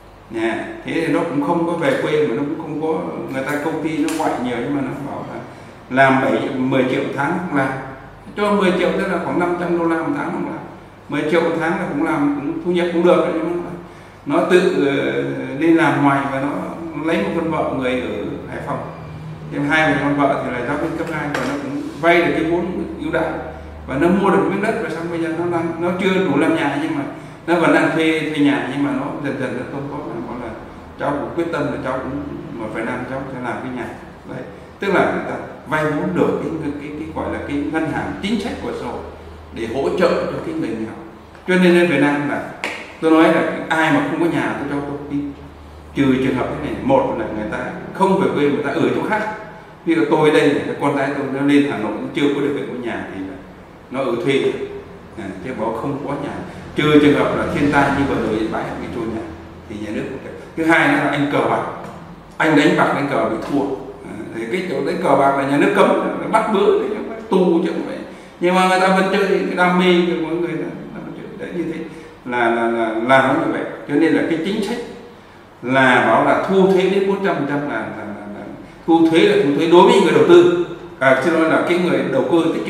Thế thì nó cũng không có về quê, mà nó cũng không có, người ta công ty nó gọi nhiều, nhưng mà nó bảo là làm 10 triệu một tháng không làm, cho 10 triệu tức là khoảng 500 đô la một tháng không làm, 10 triệu một tháng là cũng làm, cũng thu nhập cũng được, nhưng mà nó tự đi làm ngoài, và nó lấy một con vợ người ở Hải Phòng, thêm 2 người con vợ thì là giáo viên cấp 2, và nó cũng vay được cái vốn ưu đãi, và nó mua được miếng đất, và xong bây giờ nó chưa đủ làm nhà, nhưng mà nó vẫn đang thuê nhà, nhưng mà nó dần tôi có là cháu cũng quyết tâm là cháu cũng 1,5 cháu sẽ làm cái nhà đấy, tức là người ta vay vốn được cái gọi là cái ngân hàng chính sách của xã hội để hỗ trợ cho cái người nghèo. Cho nên ở Việt Nam là tôi nói là ai mà không có nhà tôi cho tôi đi, trừ trường hợp thế này, một là người ta không về quê, người ta ở chỗ khác. Ví dụ tôi đây, con gái tôi nó lên Hà Nội chưa có được có nhà thì nó ở thuê, chứ bảo không có nhà, trừ trường hợp là thiên tai như vừa rồi bãi cái chỗ nhà thì nhà nước cũng. Thứ hai là anh cờ bạc, anh đánh bạc đánh cờ bị thua, thì cái chỗ đánh cờ bạc là nhà nước cấm, bắt bớ thì nó tù chứ không phải, nhưng mà người ta vẫn chơi, cái đam mê của mọi người là đấy, như thế là nó như vậy. Cho nên là cái chính sách là bảo là thu thuế đến 400% là thu thuế đối với người đầu tư, xin lỗi là cái người đầu cơ tích trữ,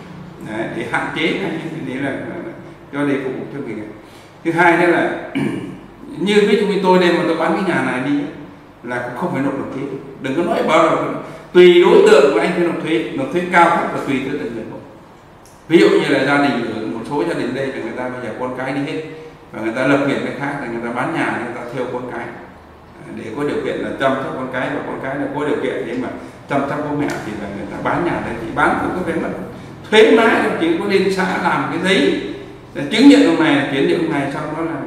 để hạn chế hay để là cho để phục vụ cho người. Thứ hai nữa là như ví dụ như tôi đây mà tôi bán cái nhà này đi là cũng không phải nộp thuế, đừng có nói bảo là tùy đối tượng của anh phải nộp thuế cao thấp là tùy theo từng người một. Ví dụ như là gia đình, ở một số gia đình đây là người ta bây giờ con cái đi hết, và người ta lập nghiệp cái khác, là người ta bán nhà, người ta theo con cái để có điều kiện là chăm sóc con cái, và con cái là có điều kiện để mà chăm sóc bố mẹ thì là người ta bán nhà đây, thì bán cũng có phải mất thuế má, chỉ có lên xã làm cái giấy chứng nhận hôm này, chuyển nhượng hôm này, xong đó là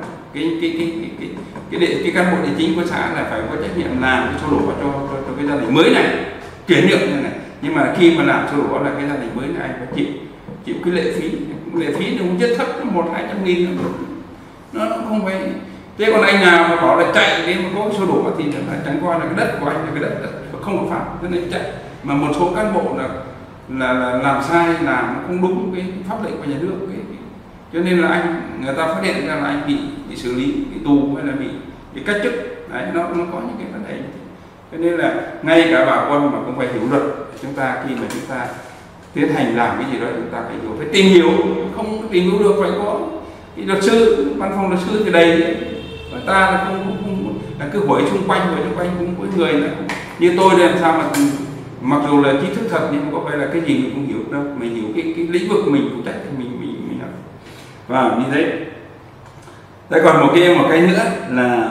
cái cán bộ địa chính của xã là phải có trách nhiệm làm cái sổ đỏ cho cái gia đình mới này chuyển nhượng như này. Nhưng mà khi mà làm sổ đỏ là cái gia đình mới này anh phải chịu chịu cái lệ phí nó cũng rất thấp, 100-200 nghìn, nó không phải. Thế còn anh nào mà bảo là chạy đến mà có sổ đỏ thì là chẳng qua là cái đất của anh là cái đất không hợp pháp, cho nên chạy. Mà một số cán bộ là làm sai, làm không đúng cái pháp lệnh của nhà nước, cho nên là người ta phát hiện ra là anh bị xử lý, bị tù hay là bị cách chức. Đấy, nó có những cái vấn đề như thế. Cho nên là ngay cả bà con mà cũng phải hiểu luật. Chúng ta khi mà chúng ta tiến hành làm cái gì đó chúng ta phải hiểu, phải tìm hiểu. Không tìm hiểu được phải có cái luật sư, văn phòng luật sư thì đầy. Và ta là không là cứ hỏi xung quanh cũng mỗi người là như tôi đây làm sao mà mặc dù là trí thức thật nhưng mà có phải là cái gì mình cũng hiểu đâu. Mình hiểu cái lĩnh vực mình phụ trách thì mình học. Và như thế. Thế còn một cái nữa là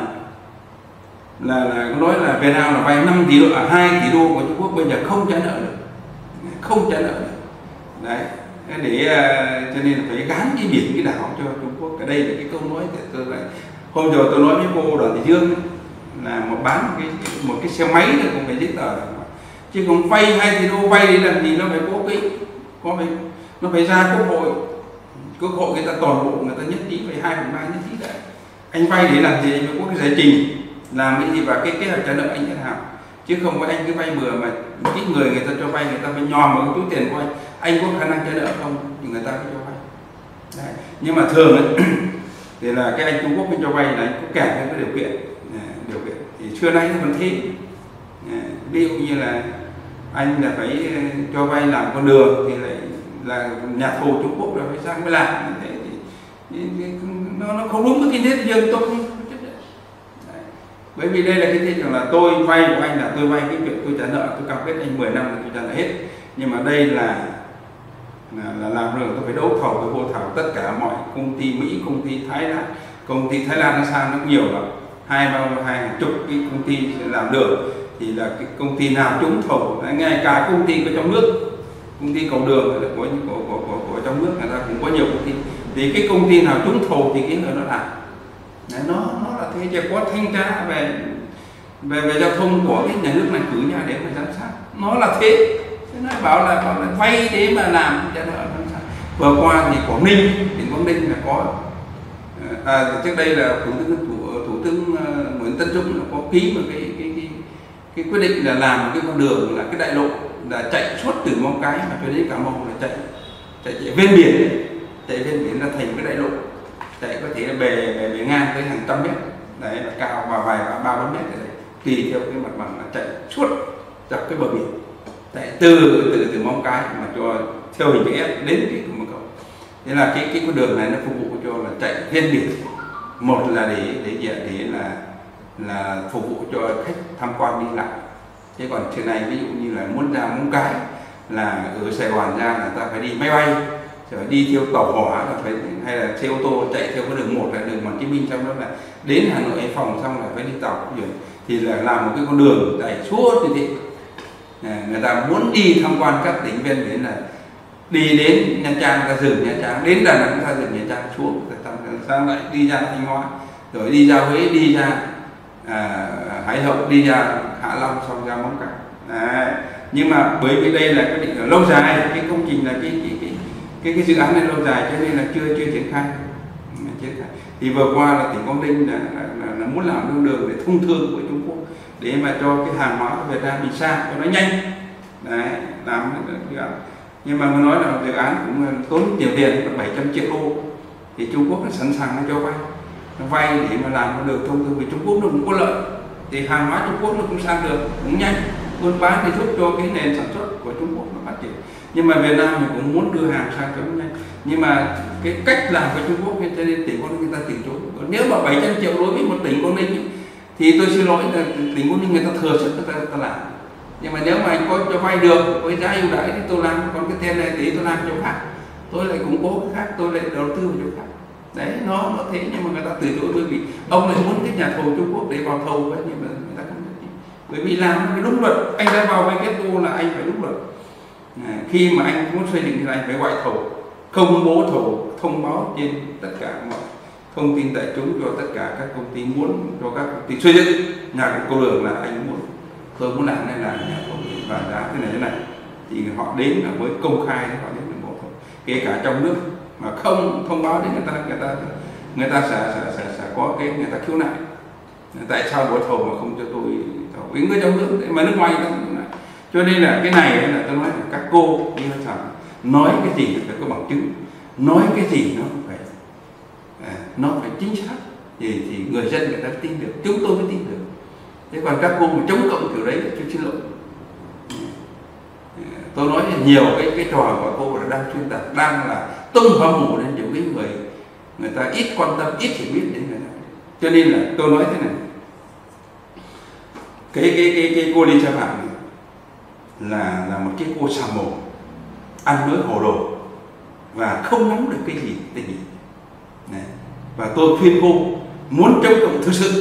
nói là Việt Nam là vay 2 tỷ đô của Trung Quốc bây giờ không trả nợ được, đấy. Cho nên phải gán cái biển cái đảo cho Trung Quốc. Cái đây là cái câu nói của tôi lại hôm rồi tôi nói với cô Đoàn Thị Dương ấy, là bán một cái xe máy là cũng phải giấy tờ, chứ không vay 2 tỷ đô vay để làm gì, nó phải nó phải ra quốc hội người ta toàn bộ người ta nhất trí, phải 2/3 nhất trí đấy. Anh vay để làm gì? Anh phải có cái giải trình làm cái gì và cái kế hoạch trả nợ anh như thế nào, chứ không phải anh cứ vay bừa mà cái người ta cho vay người ta phải nhòm vào cái túi tiền của anh có khả năng trả nợ không thì người ta mới cho vay. Đấy. Nhưng mà thường ấy, thì là cái anh Trung Quốc mới cho vay là anh có kèm theo cái điều kiện thì xưa nay nó vẫn thế. Ví dụ như là anh là phải cho vay làm con đường thì lại là nhà thầu Trung Quốc là phải sang mới làm, thế thì nó không đúng với kinh tế thị trường, tôi không chấp nhận. Bởi vì đây là cái thị trường là tôi vay của anh là tôi vay cái việc tôi trả nợ, tôi cam kết anh 10 năm là tôi trả nợ hết. Nhưng mà đây là làm rồi tôi phải đấu thầu, tôi hô thảo tất cả mọi công ty Mỹ, công ty Thái Lan nó sang nó nhiều lắm, 20 chục cái công ty làm đường thì là cái công ty nào trúng thầu, ngay cả công ty của trong nước, công ty cầu đường của trong nước người ta cũng có nhiều công ty, thì cái công ty nào trúng thầu thì cái người nó làm. Đấy, nó là thế, chỉ có thanh tra về giao thông của cái nhà nước này cử nhà để mà giám sát, nó là thế. Nó bảo là vay để mà làm trả nợ. Vừa qua thì Quảng Ninh, tỉnh Quảng Ninh là có trước đây là thủ tướng Nguyễn Tấn Dũng có ký một cái quyết định là làm một cái con đường là cái đại lộ là chạy suốt từ Móng Cái mà cho đến Cà Mau, là chạy ven biển, là thành cái đại lộ chạy có thể là bề ngang tới hàng trăm mét, đấy là cao và vài 3-4 mét đấy, tùy theo cái mặt bằng là chạy suốt dọc cái bờ biển, chạy từ Móng Cái mà cho theo hình vẽ đến cái cửa khẩu. Thế là cái con đường này nó phục vụ cho là chạy ven biển, một là để là phục vụ cho khách tham quan đi lại. Thế còn trường này ví dụ như là muốn ra Móng Cái là ở Sài Gòn ra là ta phải đi máy bay, rồi đi theo tàu hỏa là phải, hay là xe ô tô chạy theo cái đường 1 là đường Hồ Chí Minh, xong đó là đến Hà Nội, Hải Phòng, xong là phải đi tàu biển, thì là làm một cái con đường chạy suốt như thế. Người ta muốn đi tham quan các tỉnh ven biển là đi đến Nha Trang ta dừng Nha Trang, đến Đà Nẵng ta dừng Nha Trang, xuống sang lại đi ra Thanh Hóa, rồi đi ra Huế, đi ra Hải Hậu, đi ra Hạ Long, xong ra Móng Cái. Đấy. Nhưng mà bởi vì đây là cái định lâu dài, cái công trình là cái dự án này lâu dài cho nên là chưa triển khai. Thì vừa qua là tỉnh Quảng Ninh là muốn làm con đường để thông thương với Trung Quốc để mà cho cái hàng hóa của Việt Nam bị sang cho nó nhanh. Đấy, làm dự án. Nhưng mà muốn nói là dự án cũng tốn nhiều tiền, 700 triệu đô, thì Trung Quốc nó sẵn sàng nó cho vay. Nó vay để mà làm con đường thông thương, vì Trung Quốc nó cũng có lợi, thì hàng hóa Trung Quốc nó cũng sang được, cũng nhanh, buôn bán thì giúp cho cái nền sản xuất của Trung Quốc nó phát triển. Nhưng mà Việt Nam thì cũng muốn đưa hàng sang cho nó nhanh, nhưng mà cái cách làm của Trung Quốc cho nên tỉnh Quảng Ninh người ta từ chối. Còn nếu mà 700 triệu đối với một tỉnh Quảng Ninh thì tôi xin lỗi là tỉnh Quảng Ninh người ta thừa sức người ta làm. Nhưng mà nếu mà anh có cho vay được với giá ưu đãi thì tôi làm, còn cái tiền này thì tôi làm chỗ khác, tôi lại củng cố cái khác, tôi lại đầu tư vào chỗ khác. Đấy, nó thế, nhưng mà người ta từ chối bởi vì ông lại muốn cái nhà thầu Trung Quốc để vào thầu ấy, nhưng mà người ta không được. Bởi vì làm cái đúng luật, anh đã vào với kết cô là anh phải đúng luật. Khi mà anh muốn xây dựng thì anh phải gọi thầu, công bố thầu, thông báo trên tất cả mọi thông tin đại chúng cho tất cả các công ty muốn, cho các công ty xây dựng nhà cầu đường là anh muốn, tôi muốn làm này là nhà thầu và giá thế này, thì họ đến là với công khai, họ đến là bộ thầu. kể cả trong nước mà không thông báo đến người ta sẽ có cái người ta khiếu nại, tại sao bộ thầu mà không cho tôi thầu, vì người trong nước mà nước ngoài người ta không khiếu nại. Cho nên là cái này là tôi nói là các cô như nói cái gì phải có bằng chứng, nói cái gì nó phải chính xác thì người dân người ta tin được, chúng tôi mới tin được. Thế còn các cô mà chống cộng kiểu đấy tôi xin lỗi. Tôi nói là nhiều cái trò của cô là đang xuyên tạc, đang là tung hoa mù lên những cái người ta ít quan tâm, ít hiểu biết đến người ta. Cho nên là tôi nói thế này, cái cô Lê Sa Phạm này là một cái cô xà mồ, ăn nói hồ đồ và không nắm được cái gì tình hình. Và tôi khuyên cô muốn chống cộng thực sự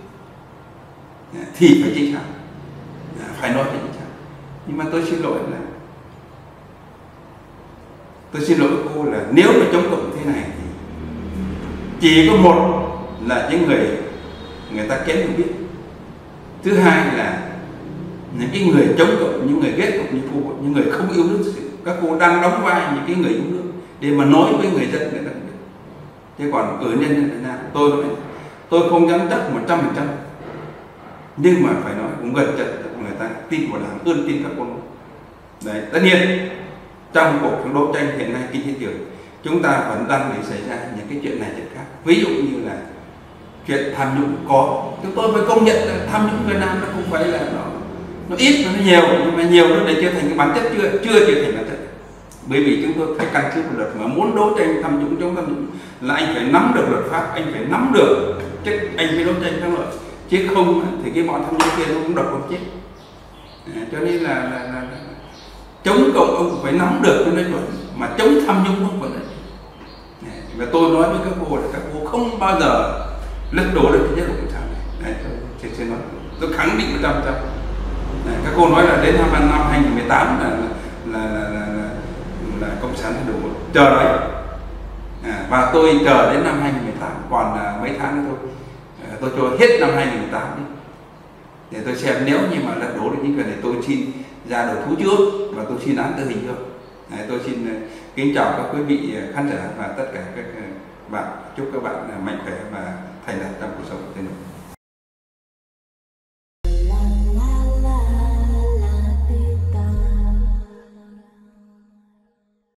thì phải chính xác, phải nói chính xác. Nhưng mà tôi xin lỗi cô là nếu mà chống cộng thế này thì chỉ có một là những người ta kém hiểu biết, thứ hai là những cái người chống cộng, những người ghét cộng như cô, những người không yêu nước. Các cô đang đóng vai những cái người yêu nước để mà nói với người dân người ta biết. Thế còn cử nhân dân Việt Nam, tôi không dám chắc 100%, nhưng mà phải nói cũng gần chật người ta tin vào Đảng hơn tin các cô. Đấy, tất nhiên trong cuộc đấu tranh hiện nay kinh tế thị trường, chúng ta vẫn đang bị xảy ra những cái chuyện này chuyện khác. Ví dụ như là chuyện tham nhũng có, chúng tôi phải công nhận là tham nhũng Việt Nam nó không phải là nó ít, nó nhiều, nhưng mà nhiều nó để trở thành cái bản chất chưa trở thành bản chất. Bởi vì chúng tôi phải căn cứ vào luật, mà muốn đấu tranh tham nhũng chống tham nhũng là anh phải nắm được luật pháp, anh phải nắm được chứ anh phải đấu tranh thắng lợi, chứ không thì cái bọn tham nhũng kia nó cũng độc con chết. Cho nên là chống cộng ông phải nắm được cái nói chuẩn, mà chống tham nhũng không phải đấy. Và tôi nói với các cô là các cô không bao giờ lật đổ được cái chế độ cộng sản này. Đấy, tôi nói, tôi khẳng định 100%. Các cô nói là đến năm 2018 là cộng sản thay đổi, chờ đấy. Và tôi chờ đến năm 2018, còn mấy tháng nữa thôi, tôi cho hết năm 2018 đi, để tôi xem nếu như mà lật đổ được chính quyền này tôi xin ra đầu thú trước và tôi xin án tử hình trước. Tôi xin kính chào các quý vị khán giả và tất cả các bạn, chúc các bạn mạnh khỏe và thành đạt trong cuộc sống của mình.